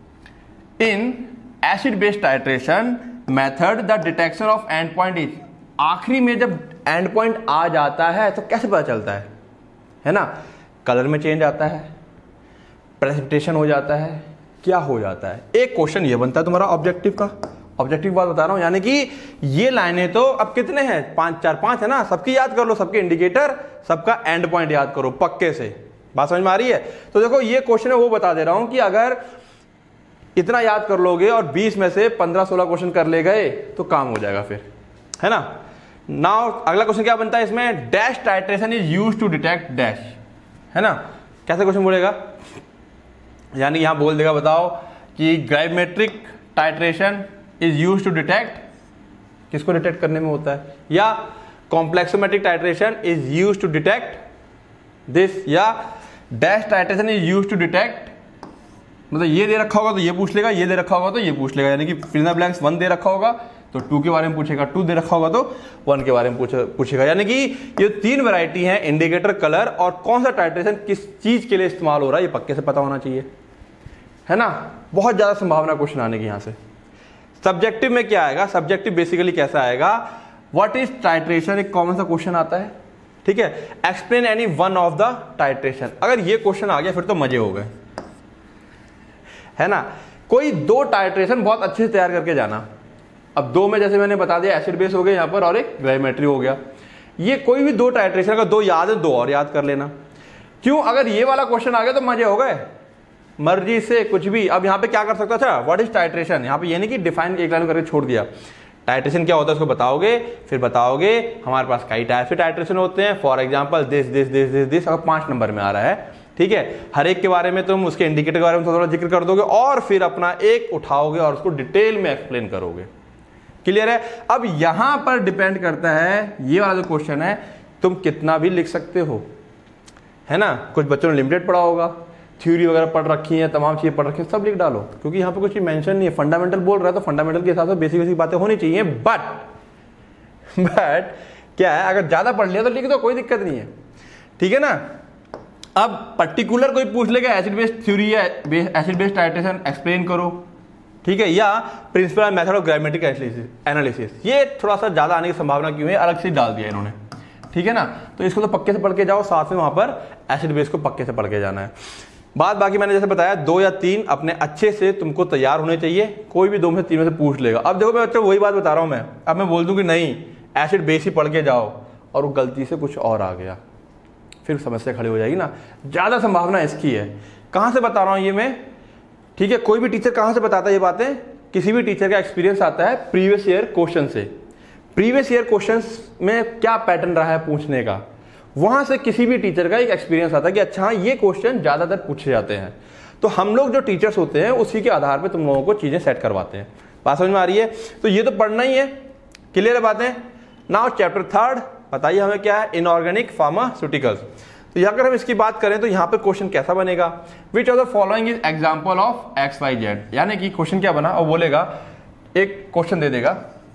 in acid based titration method the detection of end point is. आखिरी में जब एंड पॉइंट आ जाता है तो कैसे पता चलता है ना, कलर में चेंज आता है, प्रेसिपिटेशन हो जाता है, क्या हो जाता है। एक क्वेश्चन ये बनता है तुम्हारा ऑब्जेक्टिव का, ऑब्जेक्टिव बात बता रहा हूं। यानी कि ये लाइनें तो अब कितने हैं, 5 4 5 है ना, सबकी याद कर लो, सबके इंडिकेटर, सबका एंड पॉइंट याद करो पक्के से। बात समझ में आ रही है। तो देखो ये क्वेश्चन है वो बता दे रहा हूं कि अगर इतना याद कर लोगे और 20 में से 15-16 क्वेश्चन कर ले गए तो काम हो जाएगा फिर, है ना। नाउ अगला क्वेश्चन क्या बनता है इसमें, dash titration is used to detect dash, है ना। कैसे क्वेश्चन बोलेगा, यानी यहां बोल देगा बताओ कि gravimetric titration is used to detect, किसको डिटेक्ट करने में होता है, या complexometric titration is used to detect this, या dash titration is used to detect, मतलब ये दे रखा होगा तो ये पूछ लेगा, ये दे रखा होगा तो ये पूछ लेगा। यानी कि फिल इन द ब्लैंक्स 1 दे रखा होगा तो 2 के बारे में पूछेगा, 2 दे रखा होगा तो 1 के बारे में पूछेगा। यानी कि ये 3 वैरायटी हैं, इंडिकेटर, कलर और कौन सा टाइट्रेशन किस चीज के लिए इस्तेमाल हो रहा है, ये पक्के से पता होना चाहिए, है ना। बहुत ज्यादा संभावना क्वेश्चन आने की यहां से। सब्जेक्टिव में क्या आएगा, सब्जेक्टिव बेसिकली कैसा आएगा, व्हाट इज टाइट्रेशन, एक कॉमन सा क्वेश्चन आता है, ठीक है। Explain any one of the titration, अगर ये क्वेश्चन आ गया फिर तो मजे हो गए, है ना। कोई 2 टाइट्रेशन बहुत अच्छे से तैयार करके जाना। अब 2 में जैसे मैंने बता दिया एसिड बेस हो गया यहां पर और एक ग्राविमेट्री हो गया। ये कोई भी 2 टाइट्रेशन का 2 याद है 2 और याद कर लेना। क्यों, अगर ये वाला क्वेश्चन आ गया तो मजे हो गए, मर्जी से कुछ भी। अब यहां पे क्या कर सकता था, व्हाट इज टाइट्रेशन, यहां पे ये नहीं कि डिफाइन एक लाइन करके छोड़ दिया। टाइट्रेशन क्या होता है उसको बताओगे, फिर बताओगे हमारे पास कई टाइप से टाइट्रेशन होते हैं, for example this this this this this, अगर 5 नंबर में आ रहा है, ठीक है। हर एक के बारे में तुम उसके इंडिकेटर के बारे में थोड़ा जिक्र कर दोगे और फिर अपना एक उठाओगे और उसको डिटेल में एक्सप्लेन करोगे। क्लियर है। अब यहां पर डिपेंड करता है, ये वाला जो क्वेश्चन है तुम कितना भी लिख सकते हो, है ना। कुछ बच्चों ने लिमिटेड पढ़ा होगा, थ्योरी वगैरह पढ़ रखी है, तमाम चीजें पढ़ रखी है, सब लिख डालो, क्योंकि यहां पर कुछ मेंशन नहीं है। फंडामेंटल बोल रहा है तो फंडामेंटल के हिसाब से बेसिक बेसिक बातें होनी चाहिए। बट क्या है, अगर ज्यादा पढ़ लिया तो लिख दो, कोई दिक्कत नहीं है, ठीक है ना। अब पर्टिकुलर कोई पूछ लेगा एसिड बेस्ड थ्योरी या एसिड बेस्ड टाइट्रेशन एक्सप्लेन करो, ठीक है, या principle method of gravimetric analysis, ये थोड़ा सा ज्यादा आने की संभावना क्यों है, अलग से डाल दिया इन्होंने, ठीक है ना। तो इसको तो पक्के से पढ़ के जाओ, साथ में वहां पर एसिड बेस को पक्के से पढ़ के जाना है। बात बाकी मैंने जैसे बताया 2 या 3 अपने अच्छे से तुमको तैयार होने चाहिए, कोई भी 2 में से 3 में से पूछ लेगा। अब देखो मैं बच्चों वही बात बता रहा हूं मैं, अब मैं बोल दूं कि नहीं एसिड बेस ही पढ़ के जाओ और वो गलती से कुछ और आ गया, फिर समस्या खड़ी हो जाएगी ना। ज्यादा संभावना इसकी है। कहां से बता रहा हूं ये मैं, ठीक है। कोई भी टीचर कहां से बताता है ये बातें, किसी भी टीचर का एक्सपीरियंस आता है प्रीवियस ईयर क्वेश्चन से। प्रीवियस ईयर क्वेश्चंस में क्या पैटर्न रहा है पूछने का, वहां से किसी भी टीचर का एक एक्सपीरियंस आता है कि अच्छा ये क्वेश्चन ज्यादातर पूछे जाते हैं। तो हम लोग जो टीचर्स होते हैं उसी के आधार पर तुम लोगों को चीजें सेट करवाते हैं। बात समझ में आ रही है। तो ये तो पढ़ना ही है, क्लियर है बातें। नाउ चैप्टर 3 बताइए हमें क्या है, इनऑर्गेनिक फार्मास्यूटिकल्स। तो अगर हम इसकी बात करें तो यहां पे क्वेश्चन कैसा बनेगा, which of the following is example of XYZ। यानी कि क्वेश्चन क्या बना, और बोलेगा एक क्वेश्चन दे देगा,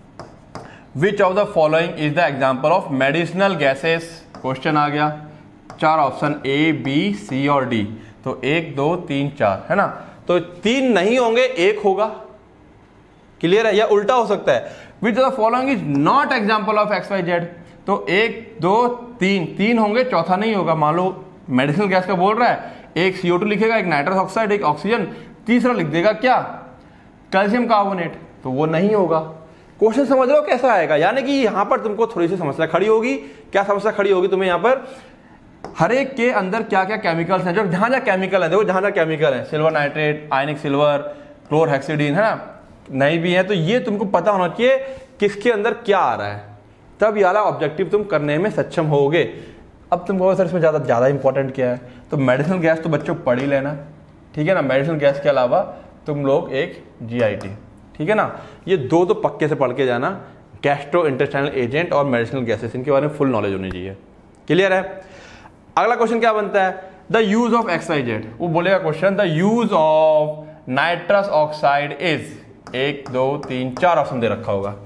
which of the following is the example of medicinal gases. Question आ गया, 4 ऑप्शन A B C और D। तो 1 2 3 4, है ना। तो 3 नहीं होंगे, 1 होगा, क्लियर है। या उल्टा हो सकता है, which of the following is not example of XYZ। तो 1 2 3 होंगे, चौथा नहीं होगा। मान लो मेडिसिनल गैस का बोल रहा है, एक CO2 लिखेगा, एक नाइट्रस ऑक्साइड, एक ऑक्सीजन, तीसरा लिख देगा क्या, कैल्शियम कार्बोनेट, तो वो नहीं होगा। क्वेश्चन समझ लो कैसा आएगा। यानी कि यहां पर तुमको थोड़ी सी समस्या खड़ी होगी। क्या समस्या खड़ी होगी तुम्हें, यहां पर हर एक के अंदर क्या क्या केमिकल्स हैं, जो जहां जहां केमिकल है, देखो जहां जहां केमिकल है, silver nitrate, ionic silver, chlorhexidine, है ना, नहीं भी है तो ये तुमको पता होना चाहिए किसके अंदर क्या आ रहा है, तब ये वाला ऑब्जेक्टिव तुम करने में सक्षम होगे। अब तुम कहोगे सर इसमें ज्यादा इंपॉर्टेंट क्या है, तो मेडिसिनल गैस तो बच्चों पढ़ ही लेना, ठीक है ना। मेडिसिनल गैस के अलावा तुम लोग एक GIT, ठीक है ना, ये 2 तो पक्के से पढ़ के जाना, गैस्ट्रो इंटेस्टाइनल एजेंट और मेडिसिनल गैसेस, इनके बारे में फुल नॉलेज होनी चाहिए। क्लियर है। अगला क्वेश्चन क्या बनता है, द यूज ऑफ XYZ। वो बोलेगा question the use of nitrous oxide is, 1 2 3 4 option दे रखा होगा।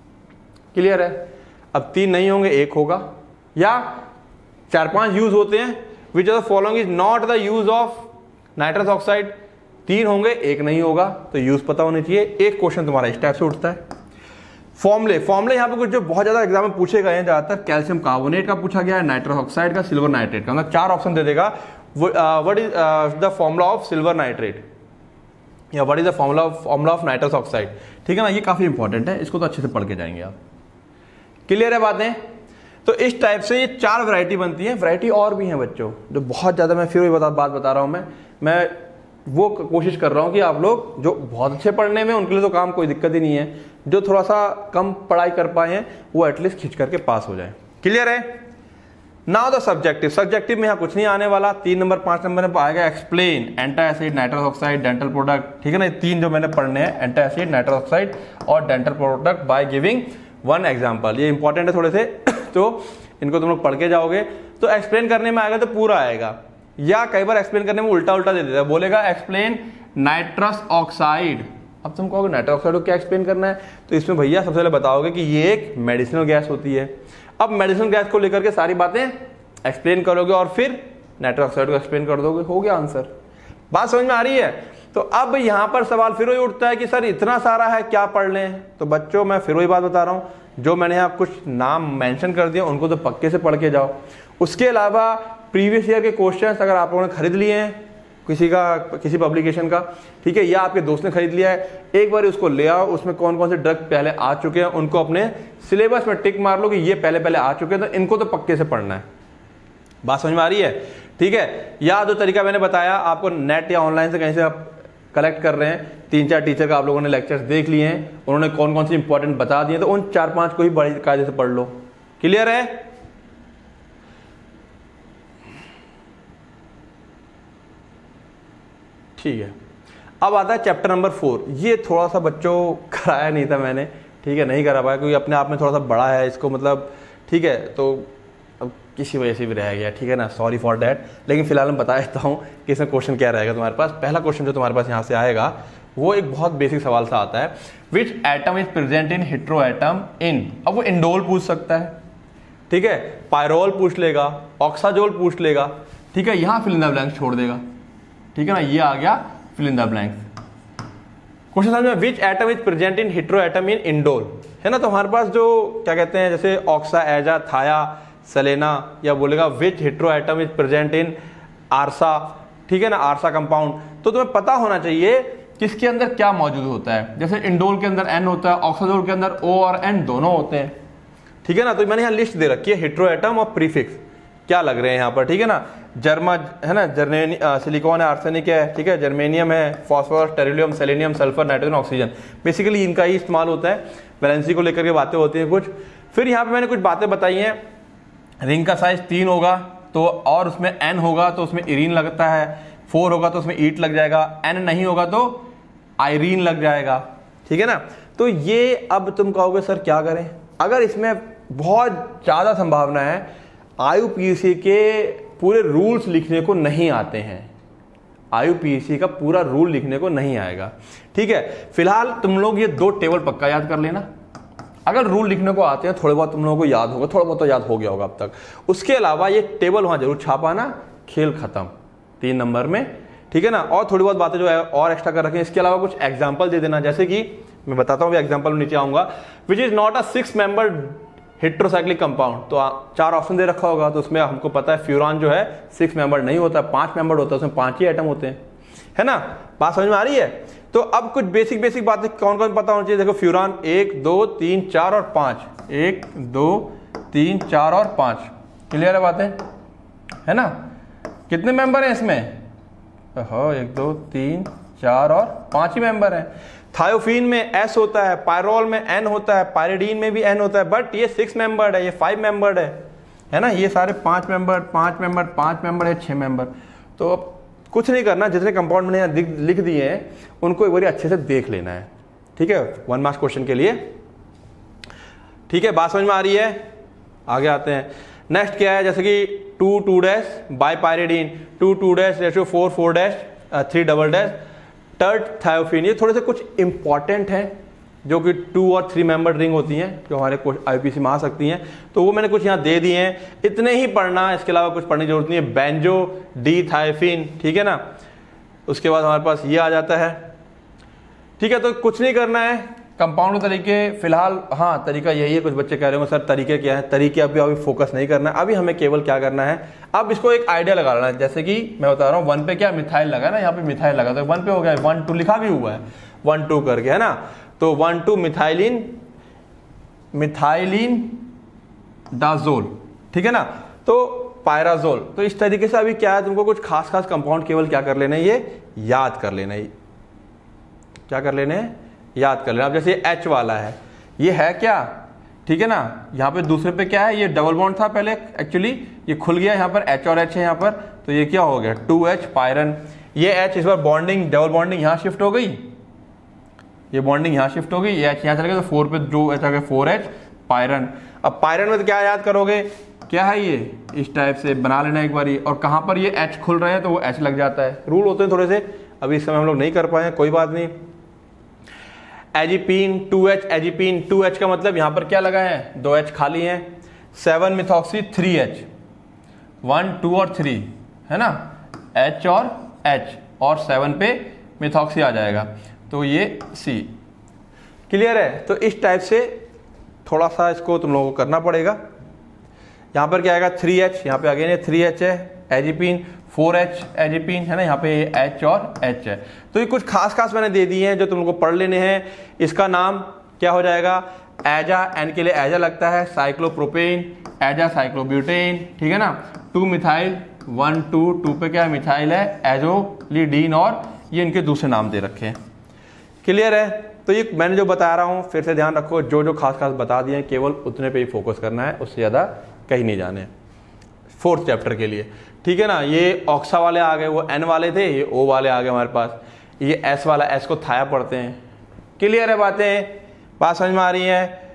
क्लियर है। अब 3 नहीं होंगे, 1 होगा, या 4-5 यूज होते हैं। Which of the following is not the use of nitrous oxide, 3 होंगे, 1 नहीं होगा, तो यूज पता होनी चाहिए। एक क्वेश्चन तुम्हारा इस टाइप से उठता है। फॉर्मूले यहाँ पे कुछ जो बहुत ज्यादा एग्जाम में पूछे गए हैं, ज्यादातर कैल्शियम कार्बोनेट का पूछा गया है, नाइट्रस ऑक्साइड का, सिल्वर नाइट्रेट का। मतलब 4 ऑप्शन दे देगा। What is the formula of silver nitrate या what is the formula of nitrous oxide. ठीक है ना, ये काफी इंपॉर्टेंट है, इसको तो अच्छे से पढ़ के जाएंगे आप। क्लियर है बातें। तो इस टाइप से ये 4 वैरायटी बनती है। वैरायटी और भी हैं बच्चों, जो बहुत ज्यादा, मैं फिर वही बात बता रहा हूं। मैं वो कोशिश कर रहा हूं कि आप लोग जो बहुत अच्छे पढ़ने में, उनके लिए तो काम कोई दिक्कत ही नहीं है। जो थोड़ा सा कम पढ़ाई कर पाए हैं वो एटलीस्ट खींच करके पास हो जाए। क्लियर है। नाउ द सब्जेक्टिव में यहाँ कुछ नहीं आने वाला। 3 नंबर 5 नंबर में आएगा explain antacid, nitrous oxide, dental product. ठीक है ना, ये 3 जो मैंने पढ़ने हैं, एंटासिड, नाइट्रस ऑक्साइड और dental product by giving 1 example. ये इंपॉर्टेंट है थोड़े से तो इनको तुम लोग पढ़ के जाओगे तो एक्सप्लेन करने में आएगा तो पूरा आएगा, या कई बार एक्सप्लेन करने में उल्टा दे देता है। बोलेगा एक्सप्लेन नाइट्रस ऑक्साइड। अब तुम कहोगे नाइट्रस ऑक्साइड को क्या एक्सप्लेन करना है, तो इसमें भैया सबसे पहले बताओगे कि ये एक मेडिसिनल गैस होती है। अब मेडिसिनल गैस को लेकर के सारी बातें एक्सप्लेन करोगे और फिर नाइट्रस ऑक्साइड को एक्सप्लेन कर दोगे, हो गया आंसर। बात समझ में आ रही है। तो अब यहां पर सवाल फिर वही उठता है कि सर इतना सारा है, क्या पढ़ लें। तो बच्चों मैं फिर वही बात बता रहा हूं, जो मैंने यहाँ कुछ नाम मेंशन कर दिया उनको तो पक्के से पढ़ के जाओ। उसके अलावा प्रीवियस ईयर के क्वेश्चंस अगर आप लोगों ने खरीद लिए हैं किसी पब्लिकेशन का, ठीक है, या आपके दोस्त ने खरीद लिया है, एक बार उसको ले आओ। उसमें कौन कौन से ड्रग पहले आ चुके हैं उनको अपने सिलेबस में टिक मार लो कि ये पहले आ चुके हैं, तो इनको तो पक्के से पढ़ना है। बात समझ में आ रही है। ठीक है। या जो तरीका मैंने बताया आपको, नेट या ऑनलाइन से कहीं से आप कलेक्ट कर रहे हैं, 3-4 टीचर का आप लोगों ने लेक्चर्स देख लिए हैं, उन्होंने कौन कौन सी इंपॉर्टेंट बता दिए, तो उन 4-5 को ही बड़ी कायदे से पढ़ लो। क्लियर है। ठीक है। अब आता है चैप्टर नंबर 4। ये थोड़ा सा बच्चों कराया नहीं था मैंने, ठीक है, नहीं करा पाया क्योंकि अपने आप में थोड़ा सा बड़ा है इसको, मतलब ठीक है, तो अब किसी वजह से भी रह गया, ठीक है ना, सॉरी फॉर डैट। लेकिन फिलहाल मैं बता देता हूँ कि इसमें क्वेश्चन क्या रहेगा तुम्हारे पास। पहला क्वेश्चन जो तुम्हारे पास यहाँ से आएगा वो एक बहुत बेसिक सवाल सा आता है, which atom is present in hetero atom in. अब वो इंडोल पूछ सकता है, ठीक है, पायरोल पूछ लेगा, ऑक्साजोल पूछ लेगा, ठीक है, यहाँ फिल इन द ब्लैंक्स छोड़ देगा। ठीक है ना, ये आ गया fill in the blanks. Question समझ में, which atom is present in hetero atom in indole, है ना। तो हमारे पास जो क्या कहते हैं, जैसे ऑक्सा, एजा, थाया, सेलेना, या बोलेगा which hetero atom is present in आरसा, ठीक है ना, आरसा कंपाउंड। तो तुम्हें पता होना चाहिए किसके अंदर क्या मौजूद होता है। जैसे इंडोल के अंदर एन होता है, ऑक्साजोल के अंदर ओ और एन दोनों होते हैं, ठीक है ना। तो मैंने यहाँ लिस्ट दे रखी है हेटेरो एटम और प्रीफिक्स क्या लग रहे हैं यहाँ पर, ठीक है ना। जर्मा है ना, सिलिकॉन है, आर्सेनिक है, ठीक है, जर्मेनियम है, phosphorus, tellurium, selenium, sulphur, nitrogen, oxygen, basically इनका ही इस्तेमाल होता है। वैलेंसी को लेकर के बातें होती हैं कुछ। फिर यहाँ पे मैंने कुछ बातें बताई हैं, रिंग का साइज 3 होगा तो, और उसमें एन होगा तो उसमें इरीन लगता है, 4 होगा तो उसमें ईट लग जाएगा, एन नहीं होगा तो आयरीन लग जाएगा, ठीक है ना। तो ये अब तुम कहोगे सर क्या करें, अगर इसमें बहुत ज्यादा संभावना है IUPAC के पूरे रूल्स लिखने को नहीं आते हैं, IUPAC का पूरा रूल लिखने को नहीं आएगा, ठीक है। फिलहाल तुम लोग ये 2 टेबल पक्का याद कर लेना। अगर रूल लिखने को आते हैं थोड़े बहुत तुम लोगों को याद होगा, थोड़ा बहुत तो याद हो गया होगा अब तक। उसके अलावा ये टेबल वहां जरूर छापाना, खेल खत्म 3 नंबर में, ठीक है ना। और थोड़ी बहुत बातें जो है और एक्स्ट्रा कर रखें। इसके अलावा कुछ एग्जाम्पल दे देना, जैसे कि मैं बताता हूँ एग्जाम्पल नीचे आऊंगा। Which is not a 6 member heterocyclic compound. तो 4 ऑप्शन दे रखा होगा, तो उसमें हमको पता है फ्यूरान जो है 6 मेंबर नहीं होता, 5 मेंबर होता है, उसमें 5 ही एटम होते हैं, है ना। बात समझ में आ रही है। तो अब कुछ बेसिक बातें कौन कौन पता होना चाहिए। देखो फ्यूरान 1 2 3 4 और 5, 1 2 3 4 और 5, क्लियर है बातें, है ना। कितने मेंबर हैं इसमें, 1 2 3 4 और 5 ही मेंबर हैं। थायोफीन में S होता है, पायरोल में N होता है, पायरिडीन में भी N होता है, बट ये 6 मेंबर्ड है, ये 5 मेंबर्ड है ना। ये सारे 5 मेंबर 5 मेंबर 5 मेंबर है, 6 मेंबर। तो कुछ नहीं करना, जितने कंपाउंड मैंने लिख दिए हैं उनको एक बार अच्छे से देख लेना है, ठीक है, 1 मार्क्स क्वेश्चन के लिए, ठीक है। बात समझ में आ रही है। आगे आते हैं। नेक्स्ट क्या है, जैसे कि 2,2- बाइपायरिडीन, 2,2- 3 टर्ट थायोफिन। ये थोड़े से कुछ इंपॉर्टेंट हैं जो कि 2 और 3 मेंबर रिंग होती हैं जो हमारे आईपीसी में आ सकती हैं, तो वो मैंने कुछ यहाँ दे दिए हैं, इतने ही पढ़ना, इसके अलावा कुछ पढ़ने की जरूरत नहीं है। बेंजो डी थायोफिन, ठीक है ना। उसके बाद हमारे पास ये आ जाता है, ठीक है। तो कुछ नहीं करना है, कंपाउंड तरीके फिलहाल, हाँ तरीका यही है। कुछ बच्चे कह रहे होंगे सर तरीके क्या है, तरीके अभी फोकस नहीं करना है, अभी हमें केवल क्या करना है, अब इसको एक आइडिया लगा लेना है। जैसे कि मैं बता रहा हूँ 1 पे क्या मिथाइल लगा ना, यहाँ पे मिथाइल लगा, तो 1 पे हो गया, 1 2 लिखा भी हुआ है 1 2 करके, है ना। तो 1 2 मिथाइलिन डाजोल, ठीक है ना। तो पायराजोल। तो इस तरीके से अभी क्या है, तुमको कुछ खास कंपाउंड केवल क्या कर लेना है, ये याद कर लेना है। क्या कर लेने हैं, याद कर लेना। अब जैसे H वाला है, ये है क्या, ठीक है ना। यहाँ पे दूसरे पे क्या है, ये डबल बॉन्ड था पहले, एक्चुअली ये खुल गया, यहाँ पर H और H है यहाँ पर, तो ये क्या हो गया 2H पायरन। ये H इस बार बॉन्डिंग, डबल बॉन्डिंग यहाँ शिफ्ट हो गई, ये बॉन्डिंग यहाँ शिफ्ट हो गई, ये H यहाँ चला गया, तो 4 पे जो H आ गया 4H पायरन। अब पायरन में तो क्या याद करोगे, क्या है ये, इस टाइप से बना लेना एक बारी, और कहाँ पर ये H खुल रहे हैं तो वो H लग जाता है। रूल होते हैं थोड़े से, अभी इस समय हम लोग नहीं कर पाए हैं, कोई बात नहीं। एजिपीन 2H, एजिपीन 2H का मतलब यहां पर क्या लगा है, 2H खाली है। 7 मिथॉक्सी 3H, 1 2 और 3 है ना, H और H, और 7 पे मिथॉक्सी आ जाएगा, तो ये C। क्लियर है। तो इस टाइप से थोड़ा सा इसको तुम लोगों को करना पड़ेगा। यहां पर क्या आएगा 3H, यहाँ पे अगेन 3H है, एजिपीन 4H एजिपीन है ना, यहाँ पे H और H है। तो ये कुछ खास मैंने दे दिए हैं जो तुम लोग को पढ़ लेने हैं। इसका नाम क्या हो जाएगा, एजा, एन के लिए एजा लगता है, साइक्लोप्रोपेन, एजा साइक्लोब्यूटेन, ठीक है ना। 2 मिथाइल 1 2 पे क्या है, मिथाइल है, एजोलिडीन, और ये इनके दूसरे नाम दे रखे हैं। क्लियर है। तो ये मैंने जो बता रहा हूँ फिर से ध्यान रखो, जो खास बता दिए हैं केवल उतने पे ही फोकस करना है, उससे ज़्यादा कहीं नहीं जाने। 4th चैप्टर के लिए, ठीक है ना। ये ऑक्सा वाले आ गए, वो N वाले थे, ये O वाले आ गए हमारे पास। ये S वाला, S को थाया पढ़ते हैं। क्लियर है बातें, बात समझ में आ रही है।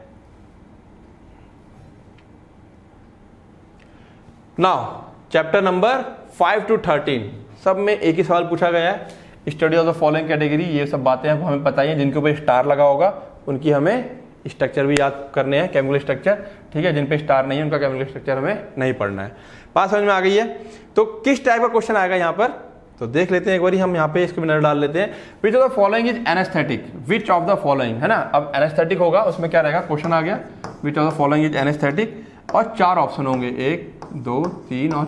नाउ चैप्टर नंबर 5 to 13 सब में एक ही सवाल पूछा गया है, study of the following category. ये सब बातें हमें पता ही है, जिनके ऊपर स्टार लगा होगा उनकी हमें स्ट्रक्चर भी याद करने हैं, केमिकल स्ट्रक्चर, ठीक है। जिन पे स्टार नहीं है उनका केमिकल स्ट्रक्चर हमें नहीं पढ़ना है। बात समझ में आ गई है। तो किस टाइप का क्वेश्चन आएगा यहाँ पर, तो देख लेते हैं एक बार, हम यहाँ पे इसको भी नजर डाल लेते हैं। Which of the following is anaesthetic, which of the following, है ना। अब एनेस्थेटिक होगा, उसमें क्या रहेगा, क्वेश्चन आ गया which of the following is anaesthetic, और 4 ऑप्शन होंगे, 1 2 3 और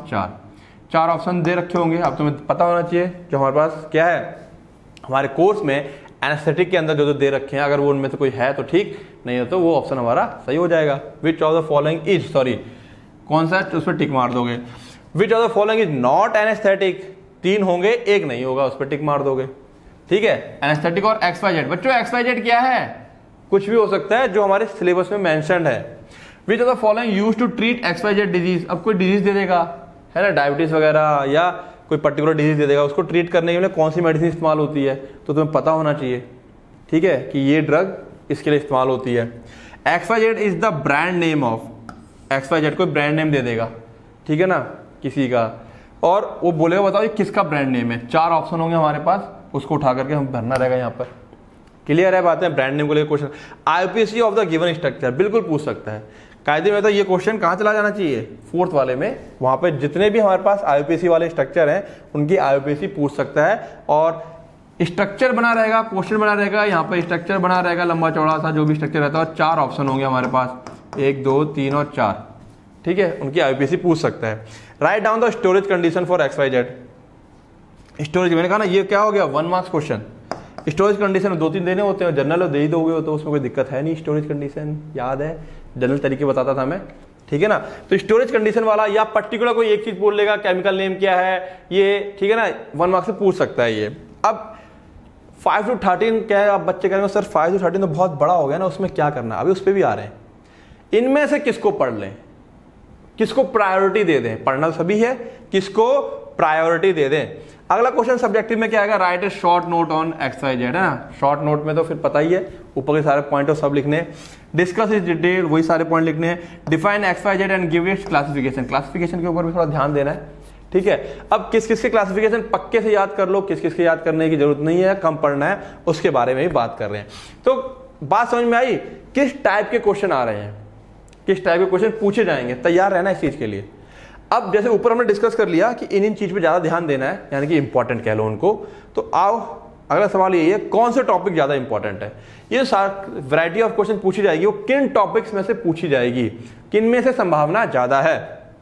4 ऑप्शन दे रखे होंगे। अब तुम्हें पता होना चाहिए जो हमारे पास क्या है, हमारे कोर्स में एनेस्थेटिक के अंदर जो दे रखे हैं, अगर वो उनमें से कोई है तो ठीक, नहीं है तो वो ऑप्शन हमारा सही हो जाएगा। Which of the following is, sorry कौन सा, उस पर टिक मार दोगे। Which of the following is not anaesthetic, 3 होंगे, 1 नहीं होगा, उस पर टिक मार दोगे, ठीक है। एनेस्थेटिक और XYZ, बच्चों XYZ क्या है, कुछ भी हो सकता है जो हमारे सिलेबस में मेंशन्ड है। Which of the following used to treat XYZ disease, अब कोई डिजीज दे देगा, है ना, डायबिटीज वगैरह या कोई पर्टिकुलर डिजीज दे देगा, उसको ट्रीट करने के लिए कौन सी मेडिसिन इस्तेमाल होती है, तो तुम्हें पता होना चाहिए, ठीक है, कि ये ड्रग इसके लिए इस्तेमाल होती है। XYZ is the brand name of, XYZ कोई ब्रांड नेम दे देगा, ठीक है ना, किसी का, और वो बोलेगा बताओ ये किसका ब्रांड नेम है। 4 ऑप्शन होंगे हमारे पास, उसको उठा करके हम भरना रहेगा यहाँ पर। क्लियर है बातें, ब्रांड नेम को लेकर question. IUPAC of the given structure बिल्कुल पूछ सकता है। कायदे में तो ये क्वेश्चन कहाँ चला जाना चाहिए, 4th वाले में, वहां पे जितने भी हमारे पास IUPAC वाले स्ट्रक्चर हैं उनकी IUPAC पूछ सकता है, और स्ट्रक्चर बना रहेगा, क्वेश्चन बना रहेगा, यहाँ पे स्ट्रक्चर बना रहेगा, लंबा चौड़ा सा जो भी स्ट्रक्चर रहता है, और 4 ऑप्शन होंगे हमारे पास, 1 2 3 और 4, ठीक है, उनकी IUPAC पूछ सकता है। Right down the storage condition for XYZ। Storage मैंने कहा ना, ये क्या हो गया, 1 मार्क्स क्वेश्चन। स्टोरेज कंडीशन 2-3 देने होते हैं, जनरल दे ही दोगे तो उसमें कोई दिक्कत है नहीं। स्टोरेज कंडीशन याद है, जनरल तरीके बताता था मैं, ठीक है ना। तो स्टोरेज कंडीशन वाला या पर्टिकुलर कोई एक चीज बोल लेगा, केमिकल नेम क्या है ये, ठीक है ना, 1 मार्क्स से पूछ सकता है ये। अब 5 to 13 क्या है, अब बच्चे कहेंगे सर 5 to 13 तो बहुत बड़ा हो गया ना, उसमें क्या करना, अभी उस पर भी आ रहे हैं। इनमें से किसको पढ़ लें, किसको प्रायोरिटी दे दें, पढ़ना सभी है, किसको प्रायोरिटी दे दें। अगला क्वेश्चन सब्जेक्टिव में क्या आएगा, write a short note on XYZ, है ना। शॉर्ट नोट में तो फिर पता ही है, ऊपर के सारे पॉइंट सब लिखने, डिस्कस इज डिटेल, वही सारे पॉइंट लिखने हैं, define XYZ and give its classification, classification के ऊपर भी थोड़ा ध्यान देना है, ठीक है। अब किस किस के क्लासिफिकेशन पक्के से याद कर लो, किस किस के याद करने की जरूरत नहीं है, कम पढ़ना है, उसके बारे में ही बात कर रहे हैं। तो बात समझ में आई, किस टाइप के क्वेश्चन आ रहे हैं, किस टाइप के क्वेश्चन पूछे जाएंगे, तैयार रहना इस चीज के लिए। अब जैसे ऊपर हमने डिस्कस कर लिया कि इन चीज पे ज्यादा ध्यान देना है, यानी कि इंपॉर्टेंट कह लो उनको, तो आओ अगला सवाल यही है, कौन से टॉपिक ज्यादा इंपॉर्टेंट है। ये वैरायटी ऑफ क्वेश्चन पूछी जाएगी, वो किन टॉपिक्स में से पूछी जाएगी, किन में से संभावना ज्यादा है।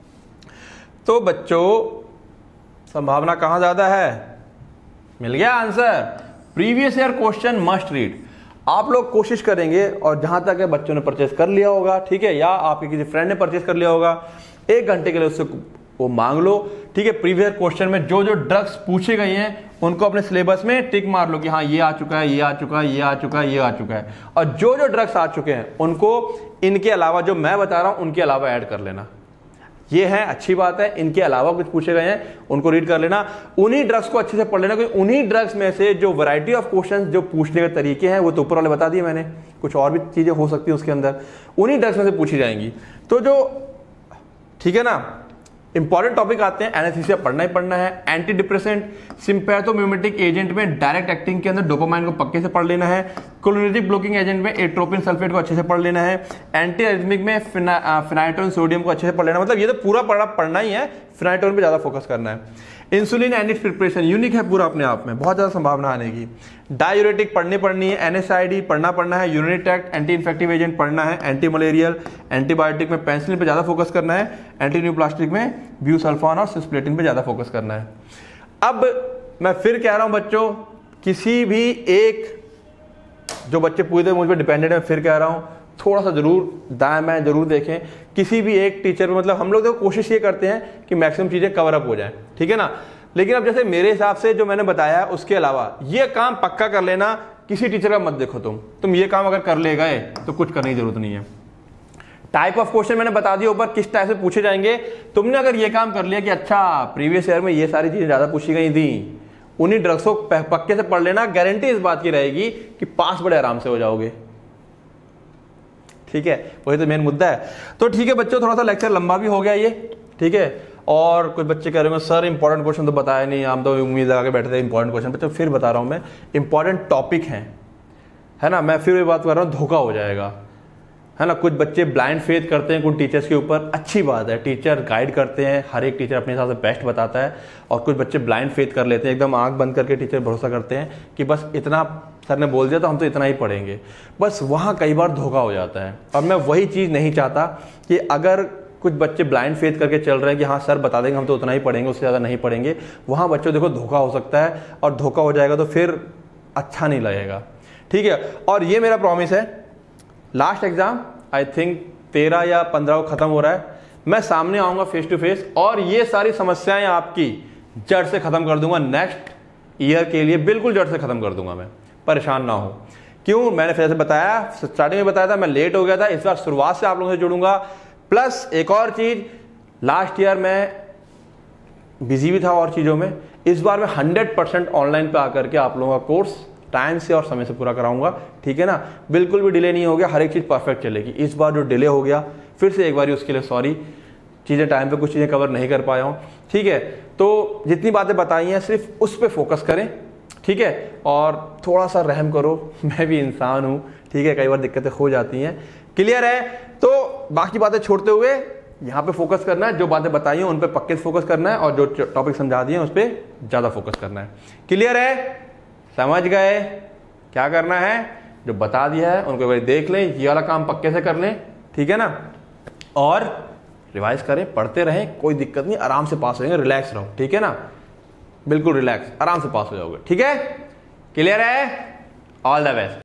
तो बच्चों संभावना कहां ज्यादा है, मिल गया answer, previous year question must read. आप लोग कोशिश करेंगे, और जहां तक है बच्चों ने परचेस कर लिया होगा, ठीक है, या आपके किसी फ्रेंड ने परचेस कर लिया होगा, 1 घंटे के लिए उससे वो मांग लो, ठीक है। प्रीवियस क्वेश्चन में जो जो ड्रग्स पूछे गए हैं उनको अपने सिलेबस में टिक मार लो कि हाँ ये आ चुका है, ये आ चुका है, ये आ चुका है, ये आ चुका है। और जो जो ड्रग्स आ चुके हैं उनको इनके अलावा जो मैं बता रहा हूं उनके अलावा ऐड कर लेना। ये है अच्छी बात है, इनके अलावा कुछ पूछे गए हैं उनको रीड कर लेना, उन्हीं ड्रग्स को अच्छे से पढ़ लेना, क्योंकि उन्हीं ड्रग्स में से जो वैरायटी ऑफ क्वेश्चंस जो पूछने के तरीके हैं वो तो ऊपर वाले बता दिए मैंने, कुछ और भी चीजें हो सकती है उसके अंदर, उन्हीं ड्रग्स में से पूछी जाएंगी। तो जो ठीक है ना, इंपॉर्टेंट टॉपिक आते हैं, एनेस्थीसिया पढ़ना ही पढ़ना है, एंटी डिप्रेसेंट, सिम्पैथोमिमेटिक एजेंट में डायरेक्ट एक्टिंग के अंदर डोपामाइन को पक्के से पढ़ लेना है, कोलिनर्जिक ब्लॉकिंग एजेंट में एट्रोपिन सल्फेट को अच्छे से पढ़ लेना है, एंटी एरिथमिक में फिनाइटोन सोडियम को अच्छे से पढ़ लेना, मतलब ये तो पूरा पढ़ना ही है, फिनाइटोन पे ज्यादा फोकस करना है। Insulin and its preparation unique है पूरा अपने आप में, बहुत ज्यादा संभावना आने की। डायूरेटिक पढ़नी है, NSAID पढ़ना है, urinary tract anti infective agent पढ़ना है, एंटी मलेरियल, एंटीबायोटिक में पेनिसिलिन पे ज्यादा फोकस करना है, एंटी न्यूप्लास्टिक में ब्यूसल्फान और सिस्प्लेटिन पे ज्यादा फोकस करना है। अब मैं फिर कह रहा हूं बच्चों, किसी भी एक, जो बच्चे पूरे दिन मुझ पर डिपेंडेंट है, फिर कह रहा हूं थोड़ा सा जरूर दाएं बाएं जरूर देखें, किसी भी एक टीचर पे, मतलब हम लोग तो कोशिश ये करते हैं कि मैक्सिमम चीजें कवर अप हो जाए, ठीक है ना। लेकिन अब जैसे मेरे हिसाब से जो मैंने बताया उसके अलावा ये काम पक्का कर लेना, किसी टीचर का मत देखो, तुम ये काम अगर कर ले गए तो कुछ करने की जरूरत नहीं है। टाइप ऑफ क्वेश्चन मैंने बता दिया ऊपर किस टाइप से पूछे जाएंगे। तुमने अगर ये काम कर लिया कि अच्छा प्रीवियस ईयर में ये सारी चीजें ज्यादा पूछी गई थी, उन्हीं ड्रग्स को पक्के से पढ़ लेना, गारंटी इस बात की रहेगी कि पास बड़े आराम से हो जाओगे, ठीक है। वही तो मेन मुद्दा है। तो ठीक है बच्चों, थोड़ा सा लेक्चर लंबा भी हो गया ये, ठीक है। और कुछ बच्चे कह रहे हैं सर इंपॉर्टेंट क्वेश्चन तो बताया नहीं, हम तो उम्मीद लगा के बैठे थे इंपॉर्टेंट क्वेश्चन। बच्चों फिर बता रहा हूं मैं, इंपॉर्टेंट टॉपिक है ना। मैं फिर ये बात कर रहा हूं, धोखा हो जाएगा, है ना। कुछ बच्चे ब्लाइंड फेथ करते हैं कुछ टीचर्स के ऊपर, अच्छी बात है, टीचर गाइड करते हैं, हर एक टीचर अपने हिसाब से बेस्ट बताता है। और कुछ बच्चे ब्लाइंड फेथ कर लेते हैं, एकदम आंख बंद करके टीचर भरोसा करते हैं कि बस इतना सर ने बोल दिया तो हम तो इतना ही पढ़ेंगे, बस वहां कई बार धोखा हो जाता है। और मैं वही चीज नहीं चाहता कि अगर कुछ बच्चे ब्लाइंड फेथ करके चल रहे हैं कि हाँ सर बता देंगे हम तो उतना ही पढ़ेंगे, उससे ज्यादा नहीं पढ़ेंगे, वहां बच्चों देखो धोखा हो सकता है, और धोखा हो जाएगा तो फिर अच्छा नहीं लगेगा, ठीक है। और ये मेरा प्रॉमिस है, लास्ट एग्जाम आई थिंक 13 या 15 को खत्म हो रहा है, मैं सामने आऊंगा फेस टू फेस, और ये सारी समस्याएं आपकी जड़ से खत्म कर दूंगा। नेक्स्ट ईयर के लिए बिल्कुल जड़ से खत्म कर दूंगा मैं, परेशान ना हो। क्यों, मैंने फिर से बताया, स्टार्टिंग में बताया था, मैं लेट हो गया था, इस बार शुरुआत से आप लोगों से जुड़ूंगा। प्लस एक और चीज, लास्ट ईयर मैं बिजी भी था और चीजों में, इस बार मैं 100% ऑनलाइन पे आकर के आप लोगों का कोर्स टाइम से और समय से पूरा कराऊंगा, ठीक है ना। बिल्कुल भी डिले नहीं हो गया, हर एक चीज परफेक्ट चलेगी। इस बार जो डिले हो गया, फिर से एक बार उसके लिए सॉरी, चीजें टाइम पे कुछ चीजें कवर नहीं कर पाया हूं, ठीक है। तो जितनी बातें बताई हैं सिर्फ उस पर फोकस करें, ठीक है। और थोड़ा सा रहम करो, मैं भी इंसान हूं, ठीक है, कई बार दिक्कतें हो जाती हैं, क्लियर है। तो बाकी बातें छोड़ते हुए यहाँ पे फोकस करना है, जो बातें बताई हैं उन पे पक्के से फोकस करना है, और जो टॉपिक समझा दिए उस पर ज्यादा फोकस करना है, क्लियर है। समझ गए क्या करना है, जो बता दिया है उनको एक बार देख लें, ये वाला काम पक्के से कर लें, ठीक है ना। और रिवाइज करें, पढ़ते रहें, कोई दिक्कत नहीं, आराम से पास होंगे, रिलैक्स रहो, ठीक है ना, बिल्कुल रिलैक्स, आराम से पास हो जाओगे, ठीक है, क्लियर है। All the best.